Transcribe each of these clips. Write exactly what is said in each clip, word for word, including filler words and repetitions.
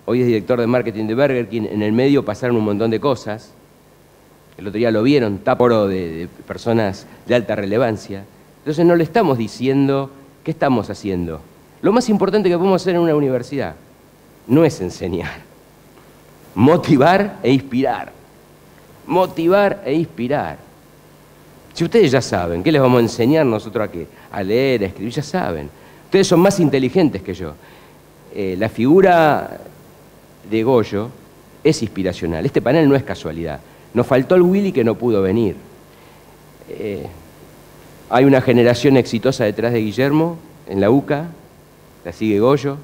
hoy es director de marketing de Burger King. En el medio pasaron un montón de cosas. El otro día lo vieron, taporo de, de personas de alta relevancia. Entonces no le estamos diciendo qué estamos haciendo. Lo más importante que podemos hacer en una universidad no es enseñar, motivar e inspirar. Motivar e inspirar. Si ustedes ya saben, ¿qué les vamos a enseñar nosotros a qué? A leer, a escribir, ya saben. Ustedes son más inteligentes que yo. Eh, la figura de Goyo es inspiracional. Este panel no es casualidad. Nos faltó el Willy que no pudo venir. Eh, hay una generación exitosa detrás de Guillermo en la UCA, la sigue Goyo.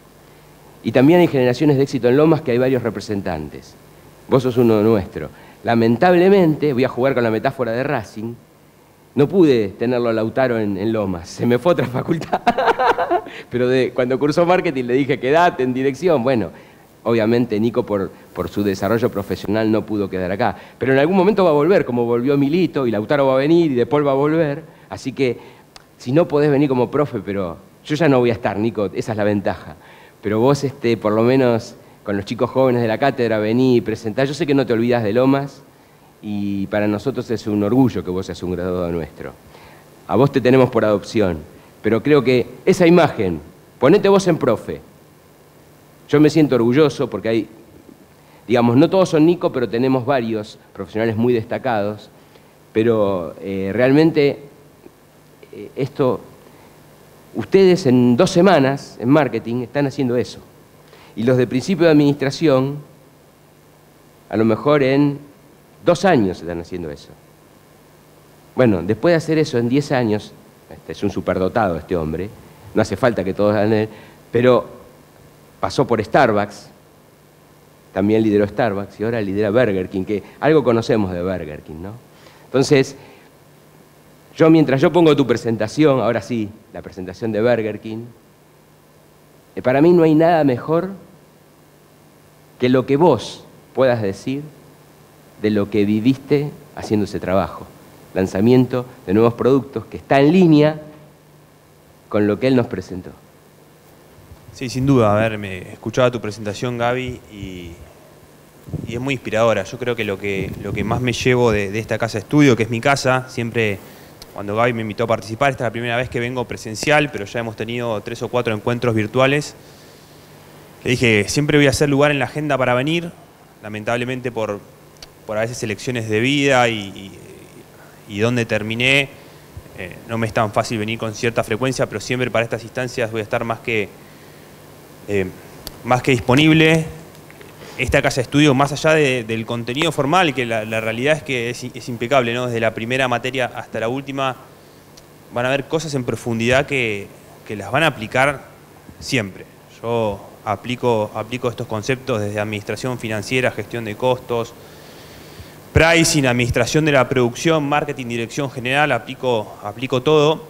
Y también hay generaciones de éxito en Lomas que hay varios representantes. Vos sos uno nuestro. Lamentablemente, voy a jugar con la metáfora de Racing, no pude tenerlo a Lautaro en, en Lomas, se me fue a otra facultad. Pero de, cuando cursó marketing le dije, quedate en dirección. Bueno, obviamente Nico por, por su desarrollo profesional no pudo quedar acá. Pero en algún momento va a volver, como volvió Milito, y Lautaro va a venir, y De Paul va a volver. Así que, si no podés venir como profe, pero yo ya no voy a estar, Nico, esa es la ventaja. Pero vos, este, por lo menos, con los chicos jóvenes de la cátedra, vení y presentá. Yo sé que no te olvidás de Lomas, y para nosotros es un orgullo que vos seas un graduado nuestro. A vos te tenemos por adopción, pero creo que esa imagen, ponete vos en profe. Yo me siento orgulloso porque hay, digamos, no todos son Nico, pero tenemos varios profesionales muy destacados, pero eh, realmente eh, esto, ustedes en dos semanas en marketing están haciendo eso. Y los de principio de administración, a lo mejor en dos años están haciendo eso. Bueno, después de hacer eso en diez años, este es un superdotado este hombre, no hace falta que todos hagan él, pero pasó por Starbucks, también lideró Starbucks y ahora lidera Burger King, que algo conocemos de Burger King, ¿no? Entonces, yo mientras yo pongo tu presentación, ahora sí, la presentación de Burger King, eh, para mí no hay nada mejor que lo que vos puedas decir de lo que viviste haciendo ese trabajo. Lanzamiento de nuevos productos que está en línea con lo que él nos presentó. Sí, sin duda. A ver, me escuchaba tu presentación, Gaby, y, y es muy inspiradora. Yo creo que lo que, lo que más me llevo de, de esta casa de estudio, que es mi casa, siempre cuando Gaby me invitó a participar, esta es la primera vez que vengo presencial, pero ya hemos tenido tres o cuatro encuentros virtuales. Le dije, siempre voy a hacer lugar en la agenda para venir, lamentablemente por... por a veces elecciones de vida y, y, y donde terminé, eh, no me es tan fácil venir con cierta frecuencia, pero siempre para estas instancias voy a estar más que, eh, más que disponible. Esta casa de estudio, más allá de, del contenido formal, que la, la realidad es que es, es impecable, ¿no? Desde la primera materia hasta la última, van a haber cosas en profundidad que, que las van a aplicar siempre. Yo aplico, aplico estos conceptos desde administración financiera, gestión de costos, pricing, administración de la producción, marketing, dirección general, aplico, aplico todo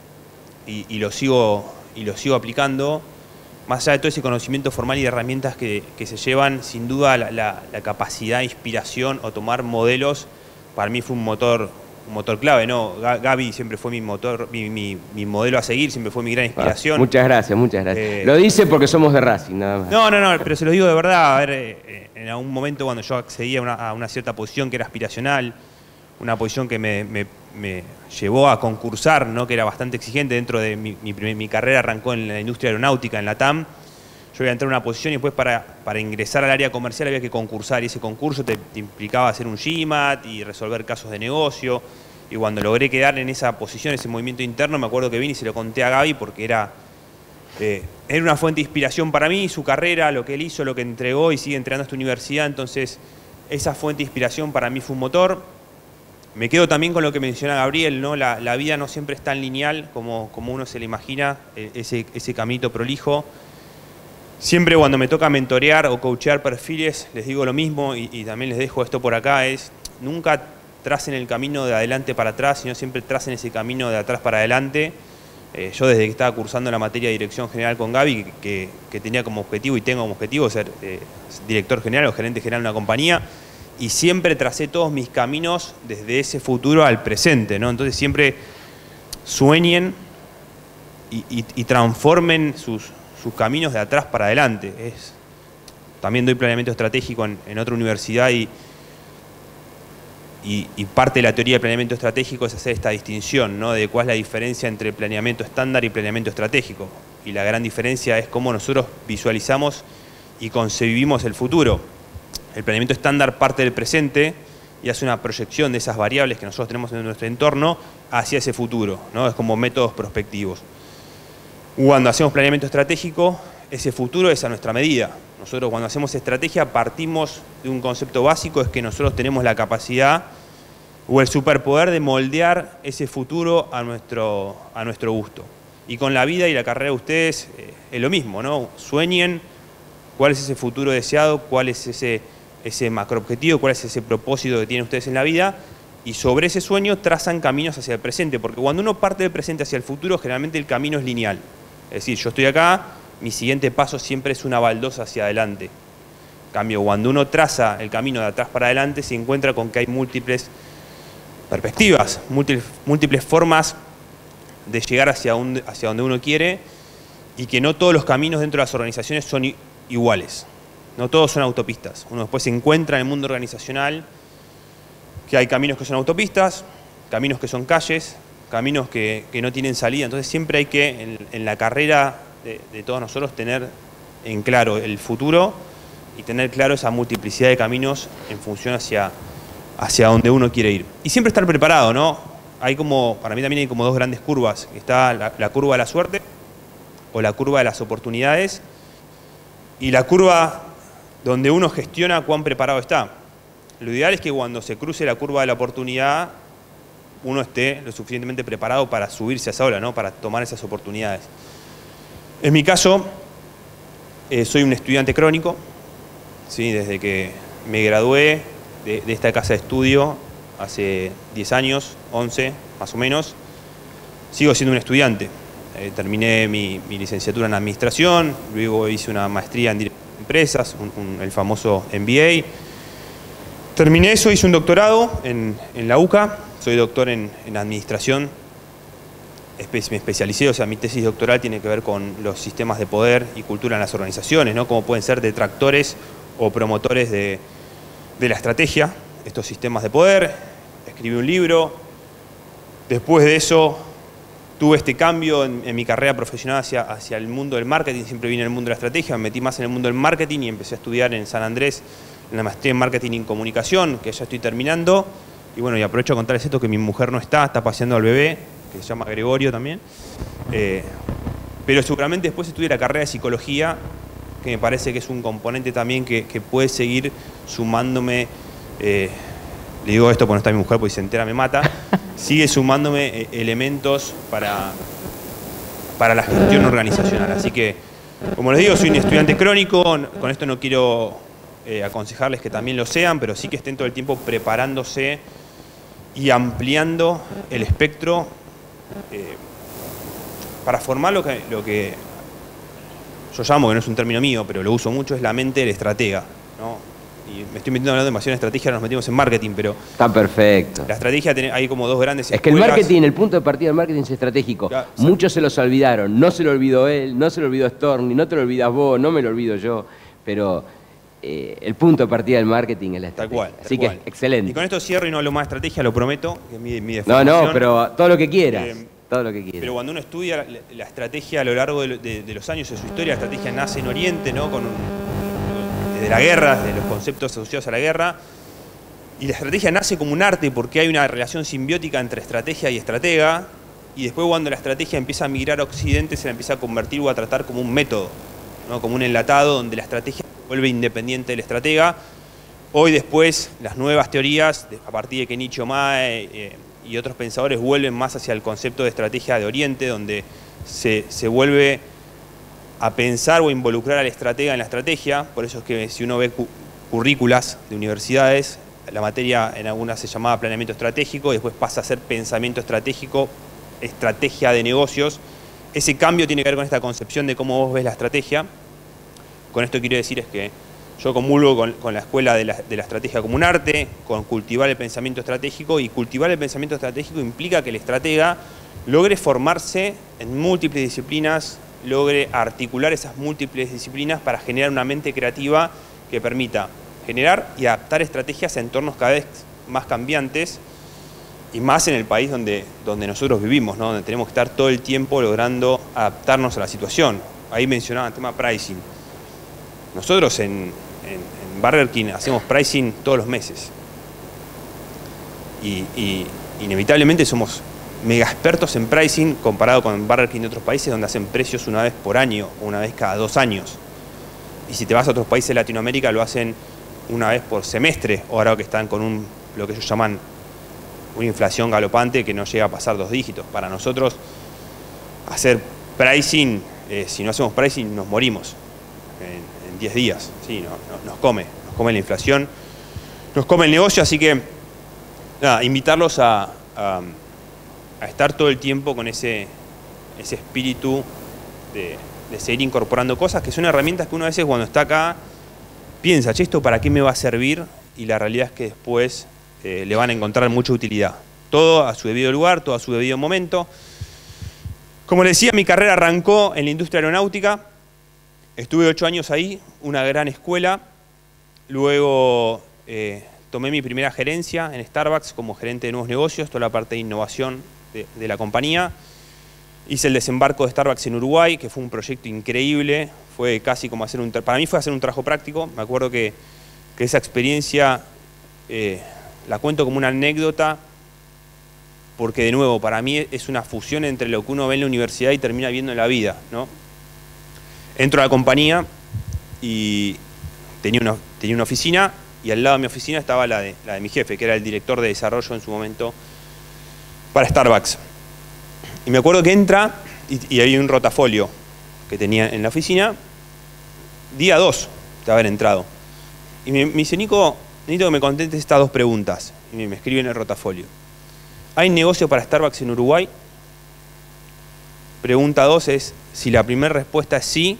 y, y, lo sigo, y lo sigo aplicando. Más allá de todo ese conocimiento formal y de herramientas que, que se llevan, sin duda la, la, la capacidad de inspiración o tomar modelos, para mí fue un motor, un motor clave, ¿no? Gaby siempre fue mi motor, mi, mi, mi modelo a seguir, siempre fue mi gran inspiración. Ah, muchas gracias, muchas gracias. Eh, lo dice porque somos de Racing, nada más. No, no, no, pero se lo digo de verdad. A ver, eh, en algún momento cuando yo accedía a una, a una cierta posición que era aspiracional, una posición que me, me, me llevó a concursar, ¿no? Que era bastante exigente dentro de mi, mi, mi carrera, arrancó en la industria aeronáutica, en la T A M. Yo iba a entrar a una posición y después para, para ingresar al área comercial había que concursar, y ese concurso te, te implicaba hacer un G M A T y resolver casos de negocio. Y cuando logré quedar en esa posición, ese movimiento interno, me acuerdo que vine y se lo conté a Gaby porque era, eh, era una fuente de inspiración para mí, su carrera, lo que él hizo, lo que entregó y sigue entregando a esta universidad. Entonces, esa fuente de inspiración para mí fue un motor. Me quedo también con lo que menciona Gabriel, ¿no? La, la vida no siempre es tan lineal como, como uno se le imagina, ese, ese caminito prolijo. Siempre cuando me toca mentorear o coachear perfiles, les digo lo mismo y, y también les dejo esto por acá, es nunca tracen el camino de adelante para atrás, sino siempre tracen ese camino de atrás para adelante. Eh, yo desde que estaba cursando la materia de dirección general con Gaby, que, que, que tenía como objetivo y tengo como objetivo ser eh, director general o gerente general de una compañía, y siempre tracé todos mis caminos desde ese futuro al presente, ¿no? Entonces siempre sueñen y, y, y transformen sus, sus caminos de atrás para adelante. Es, también doy planeamiento estratégico en, en otra universidad y, y, y parte de la teoría de planeamiento estratégico es hacer esta distinción, ¿no? De cuál es la diferencia entre planeamiento estándar y planeamiento estratégico. Y la gran diferencia es cómo nosotros visualizamos y concebimos el futuro. El planeamiento estándar parte del presente y hace una proyección de esas variables que nosotros tenemos en nuestro entorno hacia ese futuro, ¿no? Es como métodos prospectivos. Cuando hacemos planeamiento estratégico, ese futuro es a nuestra medida. Nosotros cuando hacemos estrategia partimos de un concepto básico, es que nosotros tenemos la capacidad o el superpoder de moldear ese futuro a nuestro, a nuestro gusto. Y con la vida y la carrera de ustedes eh, es lo mismo, ¿no? Sueñen cuál es ese futuro deseado, cuál es ese, ese macroobjetivo, cuál es ese propósito que tienen ustedes en la vida, y sobre ese sueño trazan caminos hacia el presente, porque cuando uno parte del presente hacia el futuro, generalmente el camino es lineal. Es decir, yo estoy acá, mi siguiente paso siempre es una baldosa hacia adelante. En cambio, cuando uno traza el camino de atrás para adelante, se encuentra con que hay múltiples perspectivas, múltiples, múltiples formas de llegar hacia, un, hacia donde uno quiere, y que no todos los caminos dentro de las organizaciones son iguales. No todos son autopistas. Uno después se encuentra en el mundo organizacional que hay caminos que son autopistas, caminos que son calles, caminos que, que no tienen salida. Entonces siempre hay que, en, en la carrera de, de todos nosotros, tener en claro el futuro y tener claro esa multiplicidad de caminos en función hacia, hacia donde uno quiere ir. Y siempre estar preparado, ¿no? Hay como, para mí también hay como dos grandes curvas. Está la, la curva de la suerte o la curva de las oportunidades y la curva donde uno gestiona cuán preparado está. Lo ideal es que cuando se cruce la curva de la oportunidad uno esté lo suficientemente preparado para subirse a esa ola, ¿no? Para tomar esas oportunidades. En mi caso, eh, soy un estudiante crónico, ¿sí? Desde que me gradué de, de esta casa de estudio hace diez años, once más o menos, sigo siendo un estudiante. Eh, terminé mi, mi licenciatura en Administración, luego hice una maestría en Dirección de Empresas, un, un, el famoso M B A. Terminé eso, hice un doctorado en, en la U C A, soy doctor en, en Administración, Espe me especialicé, o sea, mi tesis doctoral tiene que ver con los sistemas de poder y cultura en las organizaciones, ¿no? Cómo pueden ser detractores o promotores de, de la estrategia, estos sistemas de poder. Escribí un libro, después de eso tuve este cambio en, en mi carrera profesional hacia, hacia el mundo del marketing, siempre vine en el mundo de la estrategia, me metí más en el mundo del marketing y empecé a estudiar en San Andrés, en la maestría en marketing y comunicación, que ya estoy terminando. Y bueno, y aprovecho a contarles esto, que mi mujer no está, está paseando al bebé, que se llama Gregorio también. Eh, pero seguramente después estudié la carrera de psicología, que me parece que es un componente también que, que puede seguir sumándome, eh, le digo esto porque no está mi mujer, porque si se entera me mata, sigue sumándome eh, elementos para, para la gestión organizacional. Así que, como les digo, soy un estudiante crónico, con esto no quiero eh, aconsejarles que también lo sean, pero sí que estén todo el tiempo preparándose y ampliando el espectro eh, para formar lo que, lo que yo llamo, que no es un término mío, pero lo uso mucho, es la mente del estratega, ¿no? Y me estoy metiendo hablando demasiado en estrategia, ahora nos metimos en marketing, pero... Está perfecto. La estrategia, tiene, hay como dos grandes Es que el marketing, el punto de partida del marketing es estratégico. Ya, muchos se los olvidaron, no se lo olvidó él, no se lo olvidó Storni, no te lo olvidas vos, no me lo olvido yo, pero... Eh, el punto de partida del marketing es la estrategia. Tal cual, tal Así cual. que, excelente. Y con esto cierro y no hablo más de estrategia, lo prometo, que es mi, mi No, no, pero todo lo que quieras. Eh, todo lo que quieras. Pero cuando uno estudia la, la estrategia a lo largo de, de, de los años de su historia, la estrategia nace en Oriente, ¿no? Con un, desde la guerra, de los conceptos asociados a la guerra. Y la estrategia nace como un arte porque hay una relación simbiótica entre estrategia y estratega. Y después, cuando la estrategia empieza a migrar a Occidente, se la empieza a convertir o a tratar como un método, ¿no? Como un enlatado donde la estrategia vuelve independiente del estratega. Hoy después las nuevas teorías, a partir de que Kenichi Ohmae eh, y otros pensadores vuelven más hacia el concepto de estrategia de Oriente, donde se, se vuelve a pensar o involucrar al estratega en la estrategia. Por eso es que si uno ve cu currículas de universidades, la materia en algunas se llamaba planeamiento estratégico y después pasa a ser pensamiento estratégico, estrategia de negocios. Ese cambio tiene que ver con esta concepción de cómo vos ves la estrategia. Con esto quiero decir es que yo comulgo con, con la escuela de la, de la estrategia como un arte, con cultivar el pensamiento estratégico, y cultivar el pensamiento estratégico implica que el estratega logre formarse en múltiples disciplinas, logre articular esas múltiples disciplinas para generar una mente creativa que permita generar y adaptar estrategias a entornos cada vez más cambiantes y más en el país donde, donde nosotros vivimos, ¿no? Donde tenemos que estar todo el tiempo logrando adaptarnos a la situación. Ahí mencionaba el tema pricing. Nosotros en, en, en Burger King hacemos pricing todos los meses. Y, y inevitablemente somos mega expertos en pricing comparado con Burger King de otros países donde hacen precios una vez por año o una vez cada dos años. Y si te vas a otros países de Latinoamérica lo hacen una vez por semestre, o ahora que están con un, lo que ellos llaman una inflación galopante que no llega a pasar dos dígitos. Para nosotros hacer pricing, eh, si no hacemos pricing nos morimos en, en diez días. Sí, no, no, nos come, nos come la inflación, nos come el negocio, así que nada, invitarlos a, a, a estar todo el tiempo con ese, ese espíritu de, de seguir incorporando cosas que son herramientas que uno a veces cuando está acá piensa, che, ¿esto para qué me va a servir? Y la realidad es que después eh, le van a encontrar mucha utilidad. Todo a su debido lugar, todo a su debido momento. Como les decía, mi carrera arrancó en la industria aeronáutica. Estuve ocho años ahí, una gran escuela. Luego eh, tomé mi primera gerencia en Starbucks como gerente de nuevos negocios, toda la parte de innovación de, de la compañía. Hice el desembarco de Starbucks en Uruguay, que fue un proyecto increíble. Fue casi como hacer un... Para mí fue hacer un trabajo práctico. Me acuerdo que, que esa experiencia eh, la cuento como una anécdota, porque de nuevo, para mí es una fusión entre lo que uno ve en la universidad y termina viendo en la vida, ¿no? Entro a la compañía y tenía una, tenía una oficina, y al lado de mi oficina estaba la de, la de mi jefe, que era el director de desarrollo en su momento para Starbucks. Y me acuerdo que entra y, y había un rotafolio que tenía en la oficina, día dos de haber entrado. Y me, me dice, Nico, necesito que me contestes estas dos preguntas. Y me, me escribe en el rotafolio. ¿Hay negocio para Starbucks en Uruguay? Pregunta dos es, si la primera respuesta es sí,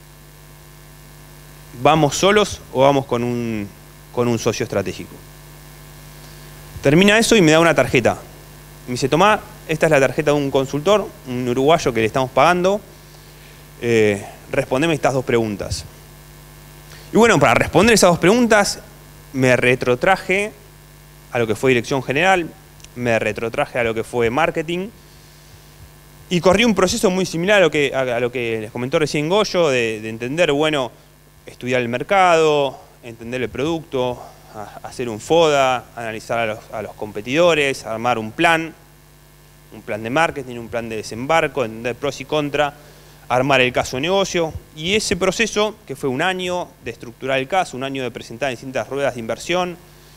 ¿vamos solos o vamos con un, con un socio estratégico? Termina eso y me da una tarjeta. Me dice, tomá, esta es la tarjeta de un consultor, un uruguayo que le estamos pagando. Eh, respondeme estas dos preguntas. Y bueno, para responder esas dos preguntas, me retrotraje a lo que fue dirección general, me retrotraje a lo que fue marketing, y corrí un proceso muy similar a lo que, a lo que les comentó recién Goyo, de, de entender, bueno, estudiar el mercado, entender el producto, a, hacer un FODA, analizar a los, a los competidores, armar un plan, un plan de marketing, un plan de desembarco, entender pros y contras, armar el caso de negocio. Y ese proceso, que fue un año de estructurar el caso, un año de presentar distintas ruedas de inversión,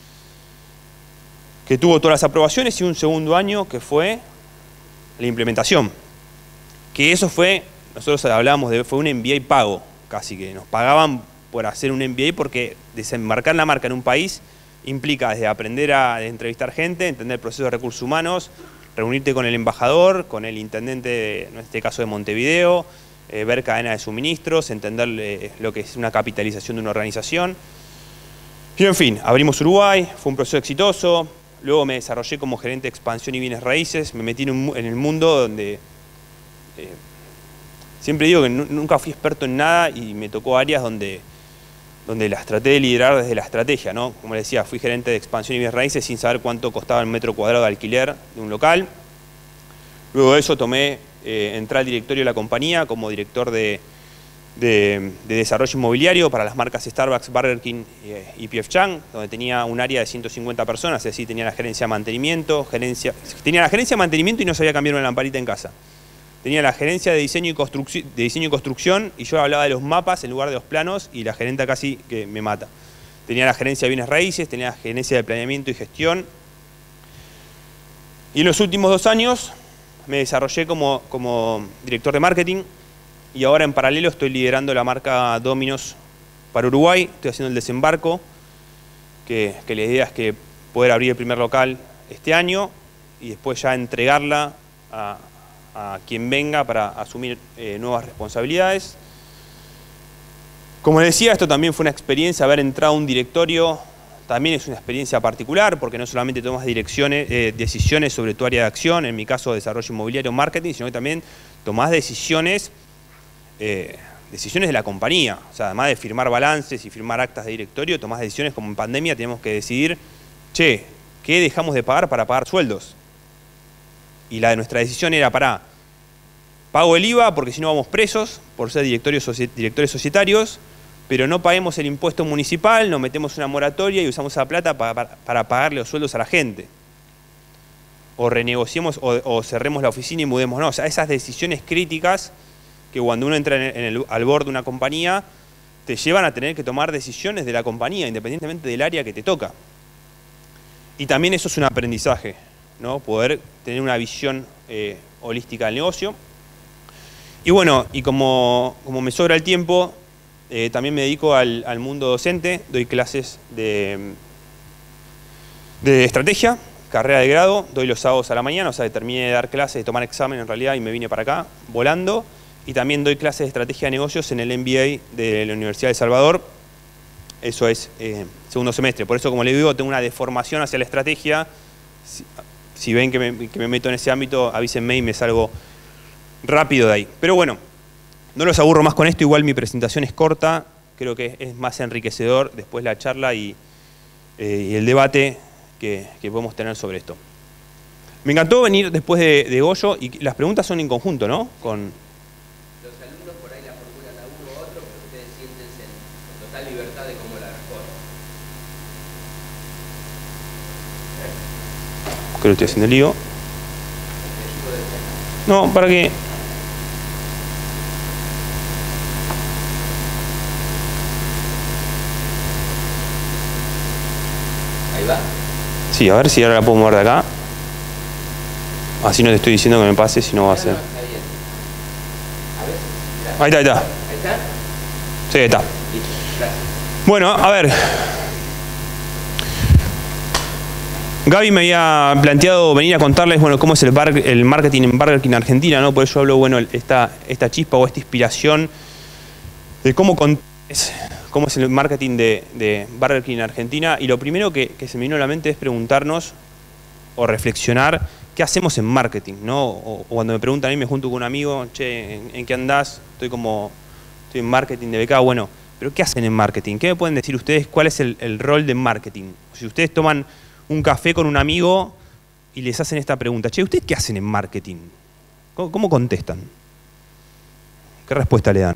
que tuvo todas las aprobaciones, y un segundo año que fue la implementación. Que eso fue, nosotros hablábamos de, fue un M B A pago, casi que nos pagaban por hacer un M B A, porque desembarcar la marca en un país implica desde aprender a entrevistar gente, entender el proceso de recursos humanos, reunirte con el embajador, con el intendente, de, en este caso de Montevideo, eh, ver cadena de suministros, entender eh, lo que es una capitalización de una organización. Y en fin, abrimos Uruguay, fue un proceso exitoso. Luego me desarrollé como gerente de expansión y bienes raíces. Me metí en, un, en el mundo donde... Eh, siempre digo que nunca fui experto en nada y me tocó áreas donde, donde las traté de liderar desde la estrategia, ¿no? Como les decía, fui gerente de expansión y bienes raíces sin saber cuánto costaba el metro cuadrado de alquiler de un local. Luego de eso tomé, eh, entré al directorio de la compañía como director de, de, de desarrollo inmobiliario para las marcas Starbucks, Burger King y P F Chang, donde tenía un área de ciento cincuenta personas, es decir, tenía la gerencia de mantenimiento, gerencia, tenía la gerencia de mantenimiento y no sabía cambiar una lamparita en casa. Tenía la gerencia de diseño y construcción, de diseño y construcción, y yo hablaba de los mapas en lugar de los planos, y la gerenta casi que me mata. Tenía la gerencia de bienes raíces, tenía la gerencia de planeamiento y gestión. Y en los últimos dos años me desarrollé como, como director de marketing, y ahora en paralelo estoy liderando la marca Domino's para Uruguay. Estoy haciendo el desembarco, que, que la idea es que poder abrir el primer local este año y después ya entregarla a, a quien venga para asumir eh, nuevas responsabilidades. Como les decía, esto también fue una experiencia, haber entrado a un directorio también es una experiencia particular, porque no solamente tomas direcciones, eh, decisiones sobre tu área de acción, en mi caso desarrollo inmobiliario, marketing, sino que también tomás decisiones eh, decisiones de la compañía. O sea, además de firmar balances y firmar actas de directorio, tomás decisiones como en pandemia tenemos que decidir, che, ¿qué dejamos de pagar para pagar sueldos? Y la de nuestra decisión era, pará, pago el I V A porque si no vamos presos por ser directorios, directores societarios, pero no paguemos el impuesto municipal, nos metemos una moratoria y usamos esa plata para, para, para pagarle los sueldos a la gente. O renegociemos o, o cerremos la oficina y mudémonos. O sea, esas decisiones críticas que cuando uno entra en el, en el, al borde de una compañía, te llevan a tener que tomar decisiones de la compañía, independientemente del área que te toca. Y también eso es un aprendizaje, ¿no? Poder tener una visión eh, holística del negocio. Y bueno, y como, como me sobra el tiempo, eh, también me dedico al, al mundo docente, doy clases de, de estrategia, carrera de grado, doy los sábados a la mañana, o sea, terminé de dar clases, de tomar examen en realidad y me vine para acá, volando. Y también doy clases de estrategia de negocios en el M B A de la Universidad de El Salvador. Eso es eh, segundo semestre. Por eso, como les digo, tengo una deformación hacia la estrategia. Si, si ven que me, que me meto en ese ámbito, avísenme y me salgo rápido de ahí. Pero bueno, no los aburro más con esto. Igual mi presentación es corta. Creo que es más enriquecedor después la charla y, eh, y el debate que, que podemos tener sobre esto. Me encantó venir después de, de Goyo y las preguntas son en conjunto, ¿no? Con, libertad de cómo la responde. Creo que estoy haciendo lío. No, para que... Ahí va. Sí, a ver si ahora la puedo mover de acá. Así no te estoy diciendo que me pase, si no va a ser. Está bien. A ver. Ahí está, ahí está. Ahí está. Sí, ahí está. Listo. Gracias. Bueno, a ver. Gaby me había planteado venir a contarles, bueno, cómo es el, bar, el marketing en Burger King Argentina, ¿no? Por eso hablo, bueno, esta, esta chispa o esta inspiración de cómo, es, cómo es el marketing de, de Burger King Argentina. Y lo primero que, que se me vino a la mente es preguntarnos o reflexionar qué hacemos en marketing, ¿no? O, o cuando me preguntan a mí, me junto con un amigo, che, ¿en, en qué andás? Estoy como, estoy en marketing de B K, bueno, ¿pero qué hacen en marketing? ¿Qué me pueden decir ustedes? ¿Cuál es el, el rol de marketing? Si ustedes toman un café con un amigo y les hacen esta pregunta, che, ¿ustedes qué hacen en marketing? ¿Cómo, cómo contestan? ¿Qué respuesta le dan?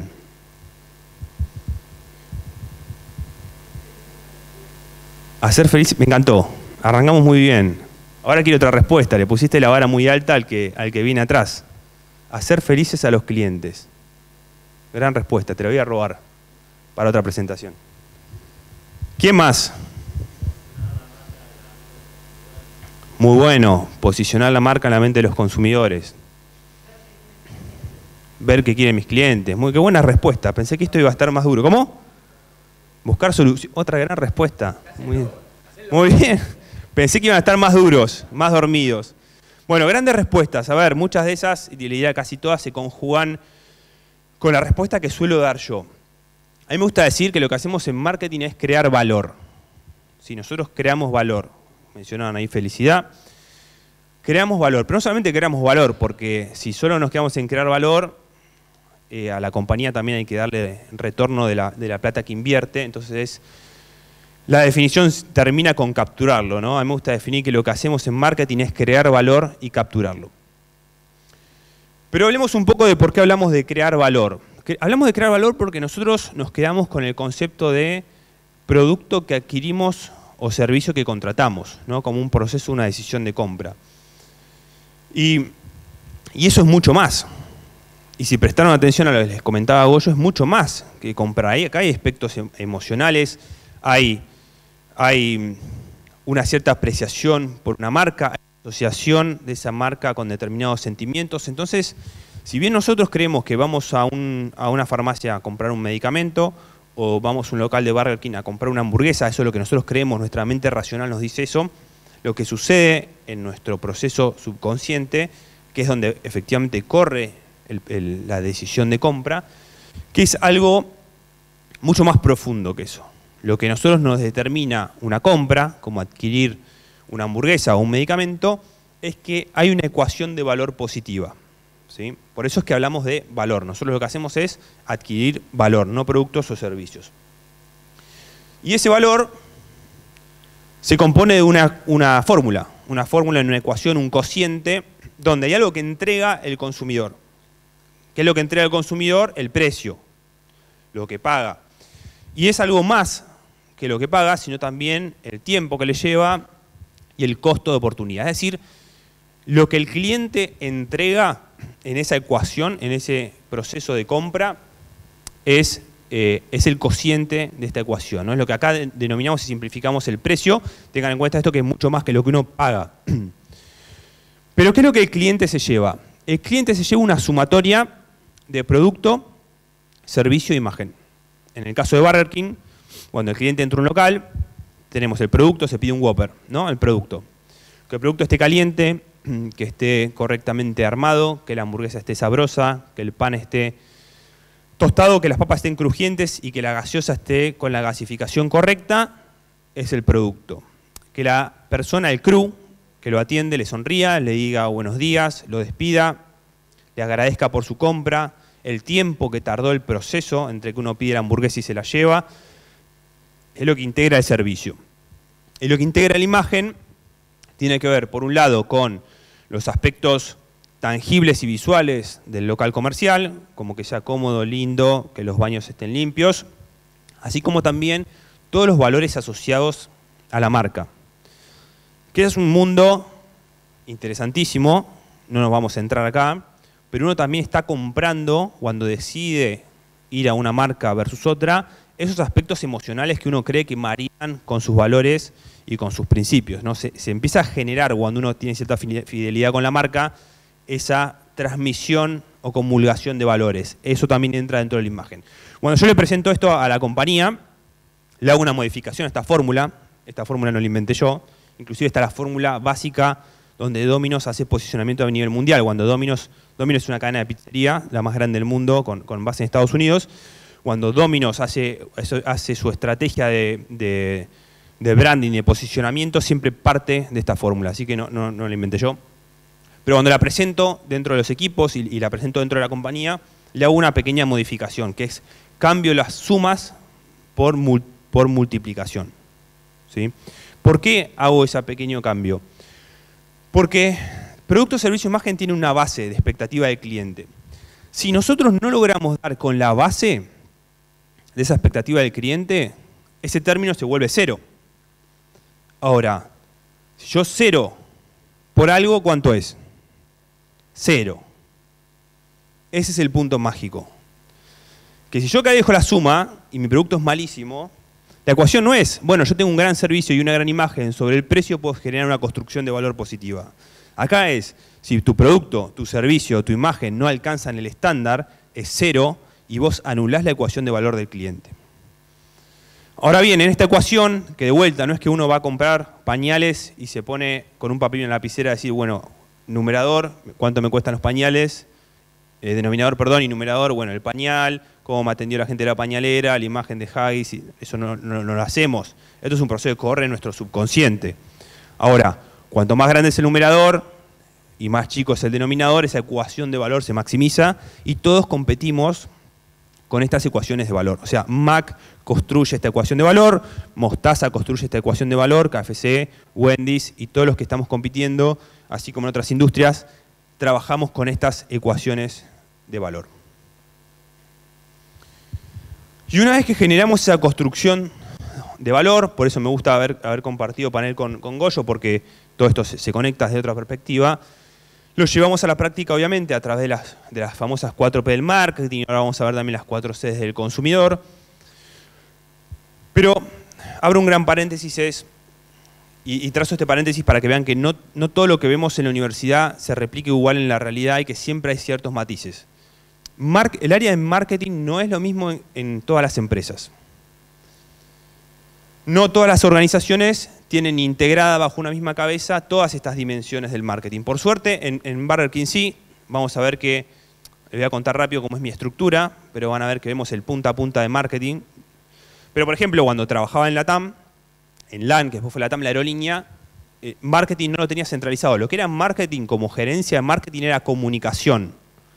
Hacer feliz, me encantó. Arrancamos muy bien. Ahora quiero otra respuesta. Le pusiste la vara muy alta al que, al que viene atrás. Hacer felices a los clientes. Gran respuesta, te la voy a robar para otra presentación. ¿Quién más? Muy bueno, posicionar la marca en la mente de los consumidores. Ver qué quieren mis clientes. Muy qué buena respuesta. Pensé que esto iba a estar más duro. ¿Cómo? Buscar solución. Otra gran respuesta. Muy bien. Muy bien. Pensé que iban a estar más duros, más dormidos. Bueno, grandes respuestas. A ver, muchas de esas, y diría casi todas, se conjugan con la respuesta que suelo dar yo. A mí me gusta decir que lo que hacemos en marketing es crear valor. Si nosotros creamos valor, mencionaban ahí felicidad, creamos valor, pero no solamente creamos valor, porque si solo nos quedamos en crear valor, eh, a la compañía también hay que darle retorno de la, de la plata que invierte, entonces la definición termina con capturarlo, ¿no? A mí me gusta definir que lo que hacemos en marketing es crear valor y capturarlo. Pero hablemos un poco de por qué hablamos de crear valor. Hablamos de crear valor porque nosotros nos quedamos con el concepto de producto que adquirimos o servicio que contratamos, ¿no? Como un proceso, una decisión de compra. Y, y eso es mucho más. Y si prestaron atención a lo que les comentaba Goyo, es mucho más que comprar. Ahí, acá hay aspectos emocionales, hay, hay una cierta apreciación por una marca, hay asociación de esa marca con determinados sentimientos. Entonces, si bien nosotros creemos que vamos a, un, a una farmacia a comprar un medicamento, o vamos a un local de Burger King a comprar una hamburguesa, eso es lo que nosotros creemos, nuestra mente racional nos dice eso, lo que sucede en nuestro proceso subconsciente, que es donde efectivamente corre el, el, la decisión de compra, que es algo mucho más profundo que eso. Lo que a nosotros nos determina una compra, como adquirir una hamburguesa o un medicamento, es que hay una ecuación de valor positiva, ¿sí? Por eso es que hablamos de valor. Nosotros lo que hacemos es adquirir valor, no productos o servicios. Y ese valor se compone de una, una fórmula, una fórmula en una ecuación, un cociente, donde hay algo que entrega el consumidor. ¿Qué es lo que entrega el consumidor? El precio, lo que paga. Y es algo más que lo que paga, sino también el tiempo que le lleva y el costo de oportunidad. Es decir, lo que el cliente entrega en esa ecuación, en ese proceso de compra, es, eh, es el cociente de esta ecuación, ¿no? Es lo que acá denominamos y simplificamos el precio. Tengan en cuenta esto, que es mucho más que lo que uno paga. Pero ¿qué es lo que el cliente se lleva? El cliente se lleva una sumatoria de producto, servicio e imagen. En el caso de Burger King, cuando el cliente entra a un local, tenemos el producto, se pide un Whopper, ¿no? El producto. Que el producto esté caliente, que esté correctamente armado, que la hamburguesa esté sabrosa, que el pan esté tostado, que las papas estén crujientes y que la gaseosa esté con la gasificación correcta, es el producto. Que la persona, el crew, que lo atiende, le sonría, le diga buenos días, lo despida, le agradezca por su compra, el tiempo que tardó el proceso entre que uno pide la hamburguesa y se la lleva, es lo que integra el servicio. Y lo que integra la imagen tiene que ver, por un lado, con los aspectos tangibles y visuales del local comercial, como que sea cómodo, lindo, que los baños estén limpios, así como también todos los valores asociados a la marca. Que es un mundo interesantísimo, no nos vamos a entrar acá, pero uno también está comprando, cuando decide ir a una marca versus otra, esos aspectos emocionales que uno cree que marían con sus valores y con sus principios, ¿no? Se, se empieza a generar, cuando uno tiene cierta fidelidad con la marca, esa transmisión o comulgación de valores. Eso también entra dentro de la imagen. Cuando yo le presento esto a la compañía, le hago una modificación a esta fórmula. Esta fórmula no la inventé yo. Inclusive está la fórmula básica donde Domino's hace posicionamiento a nivel mundial. Cuando Domino's, Domino's es una cadena de pizzería, la más grande del mundo, con, con base en Estados Unidos. Cuando Domino's hace, hace su estrategia de, de, de branding, de posicionamiento, siempre parte de esta fórmula. Así que no, no, no la inventé yo. Pero cuando la presento dentro de los equipos y, y la presento dentro de la compañía, le hago una pequeña modificación, que es cambio las sumas por, mul, por multiplicación. ¿Sí? ¿Por qué hago ese pequeño cambio? Porque producto, servicio, imagen tiene una base de expectativa del cliente. Si nosotros no logramos dar con la base de esa expectativa del cliente, ese término se vuelve cero. Ahora, si yo cero por algo, ¿cuánto es? Cero. Ese es el punto mágico. Que si yo acá dejo la suma y mi producto es malísimo, la ecuación no es, bueno, yo tengo un gran servicio y una gran imagen, sobre el precio puedo generar una construcción de valor positiva. Acá es, si tu producto, tu servicio, tu imagen no alcanzan el estándar, es cero y vos anulás la ecuación de valor del cliente. Ahora bien, en esta ecuación, que de vuelta no es que uno va a comprar pañales y se pone con un papel en la lapicera a decir, bueno, numerador, cuánto me cuestan los pañales, eh, denominador, perdón, y numerador, bueno, el pañal, cómo me atendió la gente de la pañalera, la imagen de Haggis, y eso no, no, no lo hacemos. Esto es un proceso que corre en nuestro subconsciente. Ahora, cuanto más grande es el numerador y más chico es el denominador, esa ecuación de valor se maximiza y todos competimos con estas ecuaciones de valor. O sea, Mac construye esta ecuación de valor, Mostaza construye esta ecuación de valor, K F C, Wendy's y todos los que estamos compitiendo, así como en otras industrias, trabajamos con estas ecuaciones de valor. Y una vez que generamos esa construcción de valor, por eso me gusta haber, haber compartido panel con, con Goyo, porque todo esto se, se conecta desde otra perspectiva, lo llevamos a la práctica, obviamente, a través de las, de las famosas cuatro P del marketing. Ahora vamos a ver también las cuatro C del consumidor. Pero abro un gran paréntesis es, y, y trazo este paréntesis para que vean que no, no todo lo que vemos en la universidad se replica igual en la realidad y que siempre hay ciertos matices. Mar, el área de marketing no es lo mismo en, en todas las empresas. No todas las organizaciones tienen integrada bajo una misma cabeza todas estas dimensiones del marketing. Por suerte, en, en Burger King sí, vamos a ver que, les voy a contar rápido cómo es mi estructura, pero van a ver que vemos el punta a punta de marketing. Pero, por ejemplo, cuando trabajaba en LATAM, en LAN, que después fue LATAM, la aerolínea, eh, marketing no lo tenía centralizado. Lo que era marketing como gerencia de marketing era comunicación.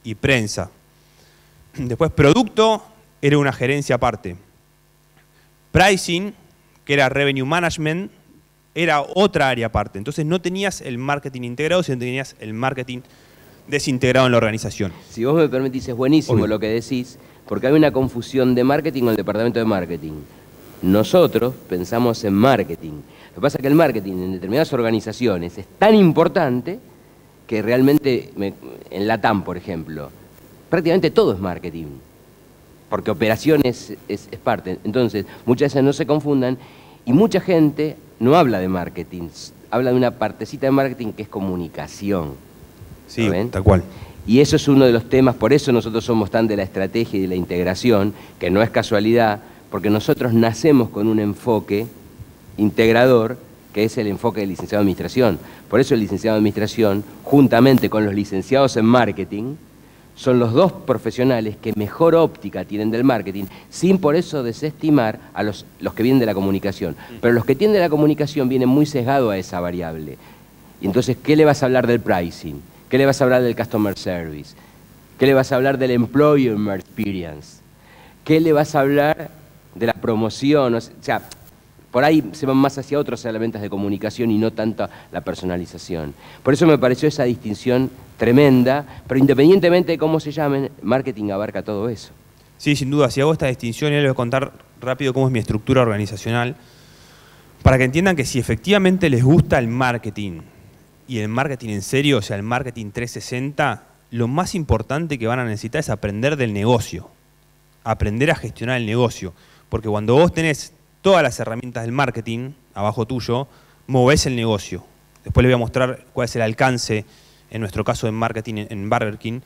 y prensa. Después producto era una gerencia aparte. Pricing, que era revenue management, era otra área aparte. Entonces no tenías el marketing integrado, sino tenías el marketing desintegrado en la organización. Si vos me permitís, es buenísimo Obvio. lo que decís, porque hay una confusión de marketing con el departamento de marketing. Nosotros pensamos en marketing. Lo que pasa es que el marketing en determinadas organizaciones es tan importante que realmente, me, en LATAM, por ejemplo, prácticamente todo es marketing, porque operaciones es, es parte. Entonces, muchas veces no se confundan y mucha gente no habla de marketing, habla de una partecita de marketing que es comunicación. Sí, ¿Ven? tal cual. Y eso es uno de los temas, por eso nosotros somos tan de la estrategia y de la integración, que no es casualidad, porque nosotros nacemos con un enfoque integrador, que es el enfoque del licenciado en administración. Por eso el licenciado en administración, juntamente con los licenciados en marketing, son los dos profesionales que mejor óptica tienen del marketing, sin por eso desestimar a los, los que vienen de la comunicación. Pero los que tienen de la comunicación vienen muy sesgados a esa variable. Y entonces, ¿qué le vas a hablar del pricing? ¿Qué le vas a hablar del customer service? ¿Qué le vas a hablar del employer experience? ¿Qué le vas a hablar de la promoción? O sea, por ahí se van más hacia otros elementos de comunicación y no tanto la personalización. Por eso me pareció esa distinción tremenda, pero independientemente de cómo se llamen, marketing abarca todo eso. Sí, sin duda. Si hago esta distinción, y les voy a contar rápido cómo es mi estructura organizacional, para que entiendan que si efectivamente les gusta el marketing, y el marketing en serio, o sea, el marketing trescientos sesenta, lo más importante que van a necesitar es aprender del negocio, aprender a gestionar el negocio. Porque cuando vos tenés todas las herramientas del marketing abajo tuyo, movés el negocio. Después les voy a mostrar cuál es el alcance, en nuestro caso, en marketing en Burger King.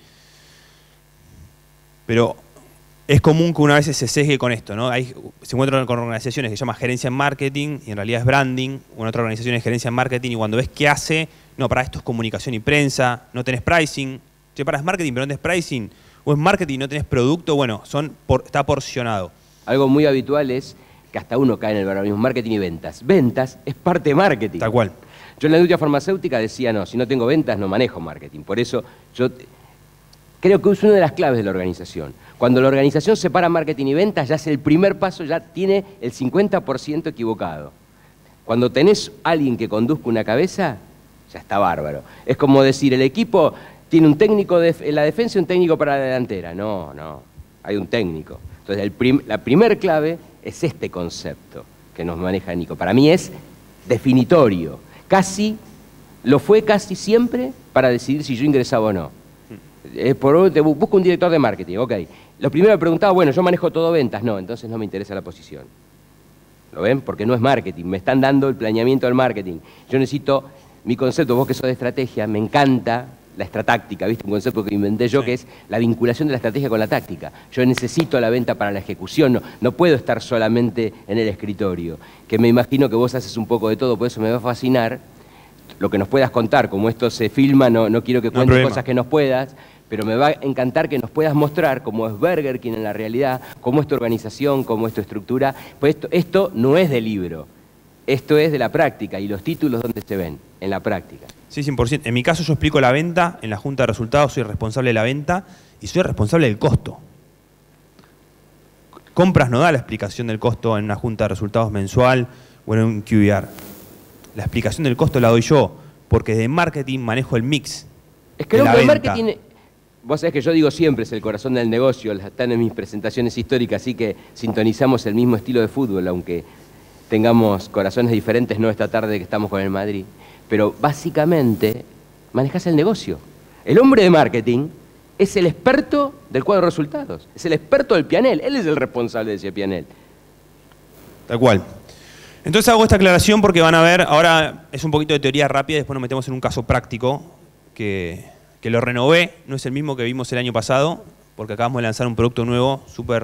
Pero es común que una vez se sesgue con esto, ¿no? Hay, se encuentran con organizaciones que se llama gerencia en marketing y en realidad es branding. Una otra organización es gerencia en marketing y cuando ves qué hace, no, para esto es comunicación y prensa, no tenés pricing. Che, para es marketing pero no tenés pricing. O es marketing y no tenés producto, bueno, son por, está porcionado. Algo muy habitual es que hasta uno cae en el barbarismo, marketing y ventas. Ventas es parte de marketing. Tal cual. Yo en la industria farmacéutica decía, no, si no tengo ventas no manejo marketing. Por eso yo creo que es una de las claves de la organización. Cuando la organización separa marketing y ventas, ya es el primer paso, ya tiene el cincuenta por ciento equivocado. Cuando tenés alguien que conduzca una cabeza, ya está bárbaro. Es como decir, el equipo tiene un técnico de, en la defensa y un técnico para la delantera. No, no, hay un técnico. Entonces, el prim, la primer clave es este concepto que nos maneja Nico. Para mí es definitorio. Casi, lo fue casi siempre para decidir si yo ingresaba o no. Eh, por, te busco un director de marketing, ok. Lo primero me preguntaba, bueno, yo manejo todo ventas. No, entonces no me interesa la posición. ¿Lo ven? Porque no es marketing. Me están dando el planeamiento del marketing. Yo necesito, mi concepto, vos que sos de estrategia, me encanta la estratáctica, ¿viste? Un concepto que inventé yo, sí, que es la vinculación de la estrategia con la táctica. Yo necesito la venta para la ejecución, no, no puedo estar solamente en el escritorio, que me imagino que vos haces un poco de todo, por eso me va a fascinar lo que nos puedas contar. Como esto se filma, no, no quiero que cuentes no cosas que nos puedas, pero me va a encantar que nos puedas mostrar cómo es Burger King en la realidad, cómo es tu organización, cómo es tu estructura. Pues esto, esto no es de libro, esto es de la práctica, y los títulos ¿dónde se ven? En la práctica. Sí, cien por ciento. En mi caso yo explico la venta, en la junta de resultados soy responsable de la venta y soy responsable del costo. Compras no da la explicación del costo en una junta de resultados mensual o en un Q B R. La explicación del costo la doy yo, porque de marketing manejo el mix. Es que el marketing, vos sabés que yo digo siempre, es el corazón del negocio, están en mis presentaciones históricas, así que sintonizamos el mismo estilo de fútbol, aunque tengamos corazones diferentes, no esta tarde que estamos con el Madrid. Pero básicamente manejás el negocio. El hombre de marketing es el experto del cuadro de resultados, es el experto del P&L, él es el responsable de ese P and L. Tal cual. Entonces hago esta aclaración porque van a ver, ahora es un poquito de teoría rápida, después nos metemos en un caso práctico que, que lo renové, no es el mismo que vimos el año pasado, porque acabamos de lanzar un producto nuevo, súper